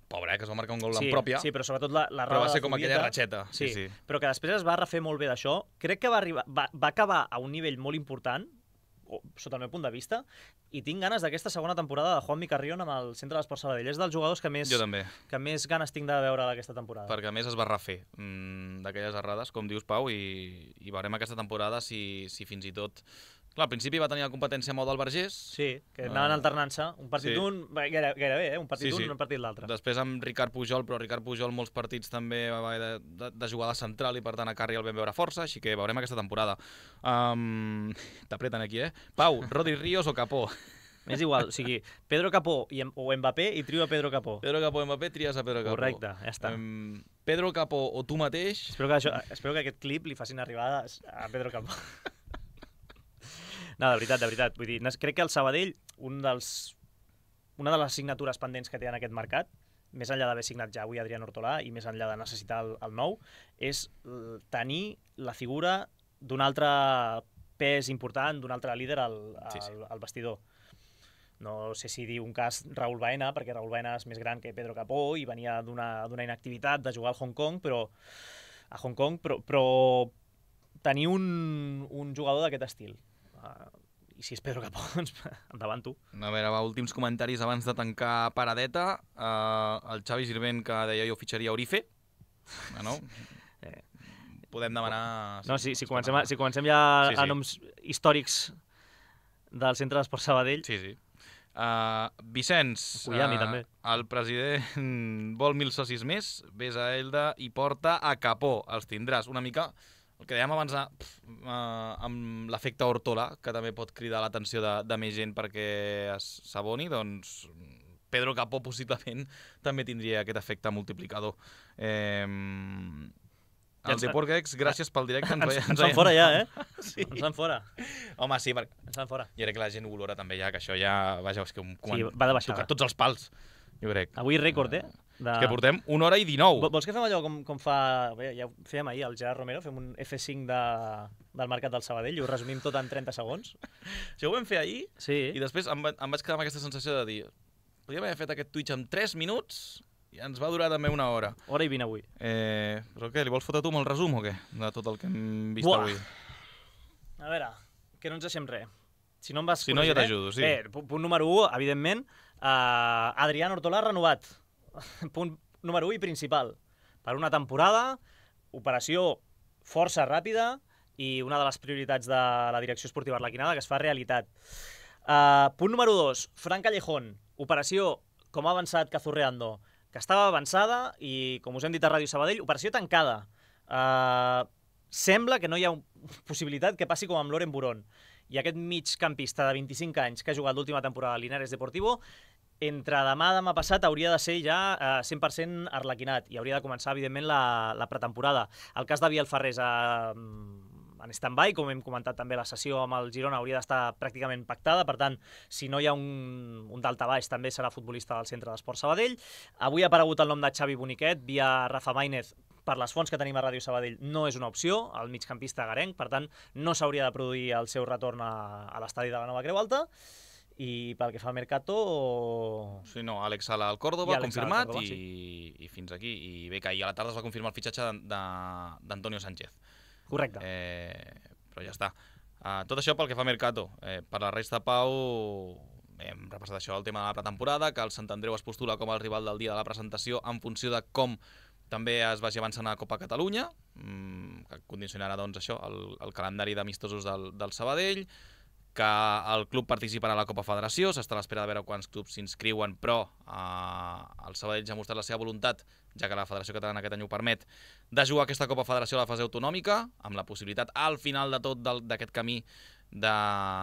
pobre, eh, que es va marcar un gol sí, en pròpia, sí, però sobretot la, la però roda va ser de com Zubieta, aquella ratxeta. Sí, sí. però que després es va refer molt bé d'això. Crec que va, arribar, va, va acabar a un nivell molt important, o, sota el meu punt de vista, i tinc ganes d'aquesta segona temporada de Juanmi Carrión amb el Centre d'Esports Sabadell. És dels jugadors que més, Jo també, que més ganes tinc de veure aquesta temporada. perquè a més es va refer mm, d'aquelles errades, com dius, Pau, i, i veurem aquesta temporada si, si fins i tot... Clar, al principi va tenir la competència amb el del Vergés. Sí, que anaven Uh, alternant-se, un partit sí. d'un, gairebé, gairebé eh? un partit Sí, sí. d'un i un partit l'altre. Després amb Ricard Pujol, però Ricard Pujol molts partits també va haver de, de, de jugar de central i per tant a Carri el vam veure força, així que veurem aquesta temporada. Um, T'apreten aquí, eh? Pau, Rodri Ríos o Capó? M'és igual, o sigui, Pedro Capó i, o Mbappé i trio a Pedro Capó. Pedro Capó i Mbappé, tries a Pedro Capó. Correcte, ja està. Um, Pedro Capó o tu mateix? Espero que, això, espero que aquest clip li facin arribar a Pedro Capó. No, de veritat, de veritat. Vull dir, crec que el Sabadell, un dels, una de les signatures pendents que té en aquest mercat, més enllà d'haver signat ja avui Adrián Hortolà i més enllà de necessitar el, el nou, és tenir la figura d'un altre pes important, d'un altre líder al, al, sí, sí. al vestidor. No sé si dir un cas Raúl Baena, perquè Raúl Baena és més gran que Pedro Capó i venia d'una inactivitat de jugar al Hong Kong, però a Hong Kong, però, però tenir un, un jugador d'aquest estil. Uh, I si és Pedro Capó, doncs endavant tu. A veure, va, últims comentaris abans de tancar paradeta. Uh, el Xavi Sirvent, que deia jo fitxaria Orife. Ah, no? Eh, podem demanar... No, si, si, comencem, a, si comencem ja sí, sí. a noms històrics del Centre d'Esports Sabadell... Sí, sí. Uh, Vicenç, Cuyami, uh, també. El president vol mil socis més, vés a Elda i porta a Capó. Els tindràs una mica... El que dèiem abans, uh, amb l'efecte Hortola, que també pot cridar l'atenció de, de més gent perquè s'aboni, doncs Pedro Capó possiblement també tindria aquest efecte multiplicador. Eh, el ens... Deporgex, gràcies pel directe. Ens, ens, ens van fora ja, eh? Sí. Ens van fora. Home, sí, perquè... Ens van fora. Jo crec que la gent ho olora també ja, que això ja... Vaja, és que un sí, va de baixada. Tocat tots els pals, jo crec. Avui rècord, eh? De... És que portem una hora i dinou. Vols que fem allò com, com fa... Bé, ja ho fèiem ahir, el Gerard Romero, fem un F cinc de, del mercat del Sabadell i ho resumim tot en trenta segons? Això ho vam fer ahir sí. I després em, va, em vaig quedar amb aquesta sensació de dir podríem haver fet aquest Twitch en tres minuts i ens va durar també una hora. Hora i vint avui. Eh, però què, li vols fotre tu amb el resum o què? De tot el que hem vist Buah. avui. A veure, que no ens deixem res. Si no em vas... Si no, jo t'ajudo, sí. Bé, punt número u, evidentment, uh, Adrián Hortolà renovat. Punt número u i principal. Per una temporada, operació força ràpida i una de les prioritats de la direcció esportiva arlequinada que es fa realitat. Uh, punt número dos, Fran Callejón. Operació, com ha avançat Cazurreando, que estava avançada i, com us hem dit a Ràdio Sabadell, operació tancada. Uh, sembla que no hi ha possibilitat que passi com amb Loren Buron. I aquest migcampista de vint-i-cinc anys que ha jugat l'última temporada a Linares Deportivo, entre demà i demà passat hauria de ser ja eh, cent per cent arlequinat i hauria de començar, evidentment, la, la pretemporada. El cas de Biel Ferrés eh, en stand-by, com hem comentat també, la sessió amb el Girona hauria d'estar pràcticament pactada, per tant, si no hi ha un, un daltabaix, també serà futbolista del Centre d'Esports Sabadell. Avui ha aparegut el nom de Xavi Boniquet, via Rafa Maínez, per les fonts que tenim a Ràdio Sabadell, no és una opció, el migcampista garenc, per tant, no s'hauria de produir el seu retorn a, a l'estadi de la Nova Creu Alta. I pel que fa al Mercato... Sí, no, Àlex Sala al Còrdoba, confirmat, Córdoba, i, sí. i fins aquí. I bé, que ahir a la tarda es va confirmar el fitxatge d'Antonio Sánchez. Correcte. Eh, però ja està. Uh, tot això pel que fa a Mercato. Eh, per la resta, Pau, hem repassat això, el tema de la pretemporada, que el Sant Andreu es postula com el rival del dia de la presentació en funció de com també es vagi avançant a la Copa Catalunya, que condicionarà doncs, això, el, el calendari d'amistosos del, del Sabadell, que el club participarà a la Copa Federació, s'està a l'espera de veure quants clubs s'inscriuen, però eh, el Sabadell ja ha mostrat la seva voluntat, ja que la Federació Catalana aquest any ho permet, de jugar aquesta Copa Federació a la fase autonòmica, amb la possibilitat al final de tot d'aquest camí de,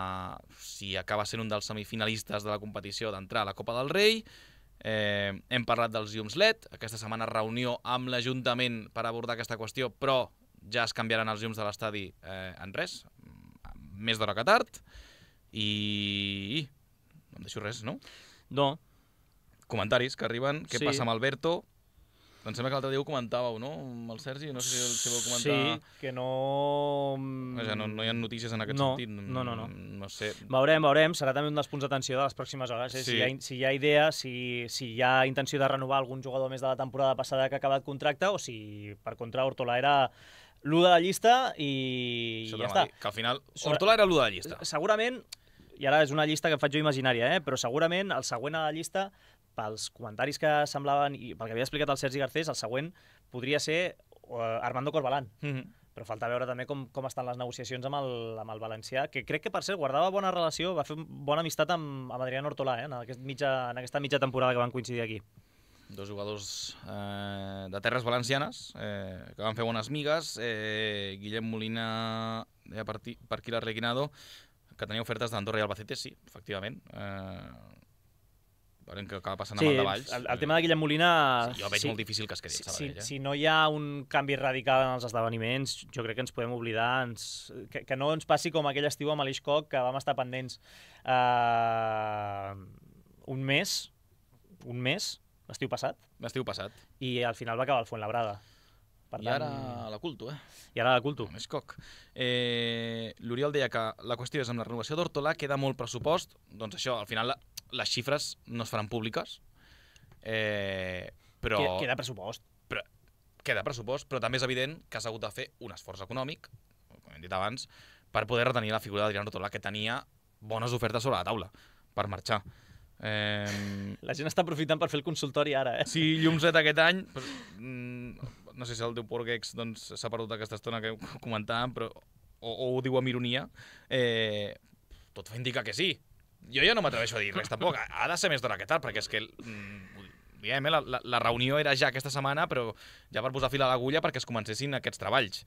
si acaba sent un dels semifinalistes de la competició, d'entrar a la Copa del Rei. Eh, hem parlat dels llums L E D, aquesta setmana reunió amb l'Ajuntament per abordar aquesta qüestió, però ja es canviaran els llums de l'estadi eh, en res, més d'hora que tard, i no em deixo res, no? No. Comentaris que arriben, què sí. passa amb Alberto? Em sembla que l'altre dia ho comentàveu, no? Amb el Sergi, no sé si, si vau comentar... Sí, que no... Vaja, no, no hi ha notícies en aquest no, sentit. No, no, no. No sé. Veurem, veurem. Serà també un dels punts d'atenció de les pròximes hores. Eh? Sí. Si, hi ha, si hi ha idea, si, si hi ha intenció de renovar algun jugador més de la temporada passada que ha acabat contracte, o si, per contra, Hortola era l'u de la llista i Això ja està. Dir, que al final Hortola era l'u de la llista. Segurament, i ara és una llista que faig jo imaginària, eh? però segurament el següent a la llista, pels comentaris que semblaven, i pel que havia explicat el Sergi Garcés, el següent podria ser uh, Armando Corbalán. Mm-hmm. Però falta veure també com, com estan les negociacions amb el, amb el valencià, que crec que, per cert, guardava bona relació, va fer bona amistat amb, amb Adrián Hortolà, eh? en, aquest mitja, en aquesta mitja temporada que van coincidir aquí. Dos jugadors eh, de terres valencianes eh, que van fer bones migues. Eh, Guillem Molina, eh, per, ti, per aquí l'Arlequinado, que tenia ofertes d'Andorra i Albacete, sí, efectivament. Eh, veurem què acaba passant sí, amb el de Valls. El, el tema de Guillem Molina... Sí, jo veig sí, molt difícil que es quedi si, el Sabadell. Eh? Si, si no hi ha un canvi radical en els esdeveniments, jo crec que ens podem oblidar, ens, que, que no ens passi com aquell estiu amb Aleix Koch, que vam estar pendents uh, un mes, un mes, l'estiu passat. L'estiu passat. I al final va acabar el Fuenlabrada. Per I tant, ara la culto, eh? I ara la culto. Més Koch. Eh, L'Oriol deia que la qüestió és amb la renovació d'Hortolà queda molt pressupost. Doncs això, al final la, les xifres no es faran públiques. Eh, però... Queda, queda pressupost. Però, queda pressupost, però també és evident que s'ha hagut de fer un esforç econòmic, com hem dit abans, per poder retenir la figura d'Adrián Hortolà, que tenia bones ofertes sobre la taula per marxar. Eh... La gent està aprofitant per fer el consultori ara, eh? Sí, llumset aquest any, però, mm, no sé si el teu Porgex doncs, s'ha perdut aquesta estona que comentàvem, però, o, o ho diu amb ironia, eh, tot fa indicar que sí. Jo ja no m'atreveixo a dir res tampoc, ha de ser més d'hora que tard, perquè és que mm, diguem, eh, la, la, la reunió era ja aquesta setmana, però ja per posar fil a l'agulla perquè es comencessin aquests treballs.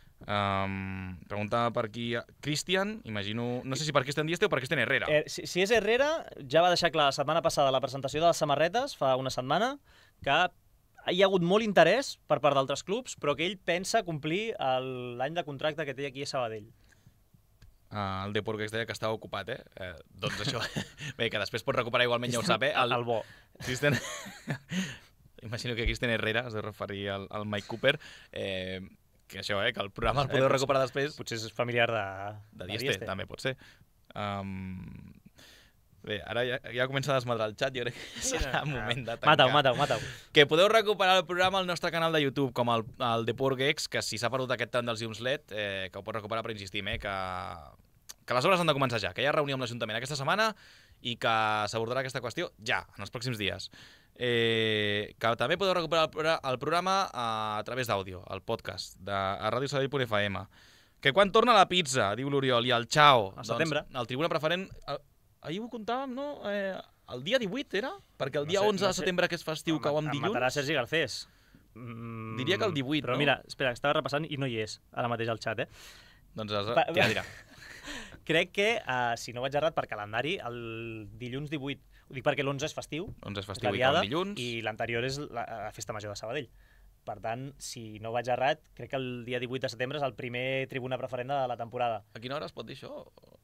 Um, pregunta per aquí Cristian, imagino, no sé si per Cristian Díaz o per Cristian Herrera. Eh, si, si és Herrera, ja va deixar clar la setmana passada la presentació de les samarretes, fa una setmana, que hi ha hagut molt interès per part d'altres clubs, però que ell pensa complir l'any de contracte que té aquí a Sabadell. Uh, el Deportes deia que estava ocupat, eh? eh doncs això, bé, que després pot recuperar igualment, ja ho sap, eh? El, el bo. Cristian... Imagino que Cristian Herrera es deu referir al, al Mike Cooper, eh, que això, eh, que el programa el podeu recuperar després. Potser és familiar de... De Dieste, també pot ser. Um, bé, ara ja, ja comença a desmadrar el xat, jo crec que serà el moment de tancar. Mata-ho, mata-ho, mata-ho. Que podeu recuperar el programa al nostre canal de YouTube, com el, el Deporgex, que si s'ha perdut aquest tant dels Llumslet, eh, que ho pot recuperar, però insistim, eh, que, que les obres han de començar ja, que hi ha reunió amb l'Ajuntament aquesta setmana i que s'abordarà aquesta qüestió ja, en els pròxims dies. Eh, que també podeu recuperar el, el programa a, a través d'àudio, el podcast, de, a ràdio sabadell punt f m. Que quan torna la pizza, diu l'Oriol, i el xao, a setembre, doncs, el Tribuna Preferent... El, ahir ho comptàvem, no? Eh, el dia divuit era? Perquè el dia no sé, onze no de setembre, que és festiu, cau amb dilluns. Em matarà Sergi Garcés. Mm, Diria que el divuit, però no? Però mira, espera, estava repassant i no hi és, ara mateix al xat, eh? Doncs es, Va, ja dirà. Crec que, uh, si no vaig errat per calendari, el dilluns divuit, ho dic perquè l'onze és festiu, onze és és festiu la i diada, cau dilluns. i l'anterior és la, la Festa Major de Sabadell. Per tant, si no vaig errat, crec que el dia divuit de setembre és el primer tribuna preferent de la temporada. A quina hora es pot dir això?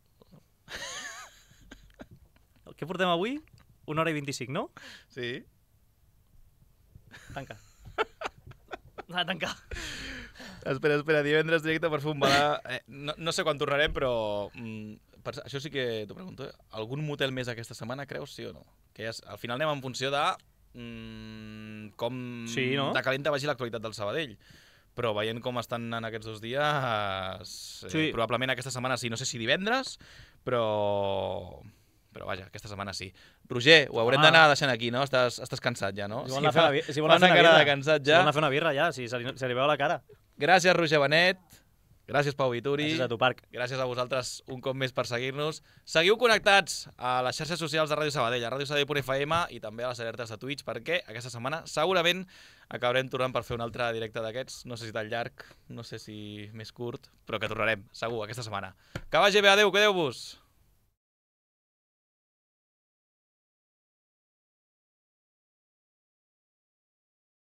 Què portem avui? Una hora i vint-i-cinc, no? Sí. Tanca. Va, tanca. Espera, espera, divendres directe per fer un balà. Eh, no, no sé quan tornarem, però... Mm, per, això sí que t'ho pregunto. Eh? Algun motel més aquesta setmana, creus, sí o no? Que ja, al final anem en funció de mm, com sí, no? de calenta vagi l'actualitat del Sabadell. Però veient com estan en aquests dos dies, eh, sí. Probablement aquesta setmana sí. No sé si divendres, però... Però vaja, aquesta setmana sí. Roger, ho haurem d'anar deixant aquí, no? Estàs, estàs cansat ja, no? Si volen anar a fer una, una cara de cansat ja. Si volen anar a fer una birra ja, si se li, se li veu la cara. Gràcies, Roger Benet. Gràcies, Pau Vituri. Gràcies a tu, Parc. Gràcies a vosaltres un cop més per seguir-nos. Seguiu connectats a les xarxes socials de Ràdio Sabadell, a ràdio sabadell punt f m i també a les alertes de Twitch, perquè aquesta setmana segurament acabarem tornant per fer un altre directe d'aquests. No sé si tan llarg, no sé si més curt, però que tornarem, segur, aquesta setmana. Que vagi bé, adeu, quedeu-vos!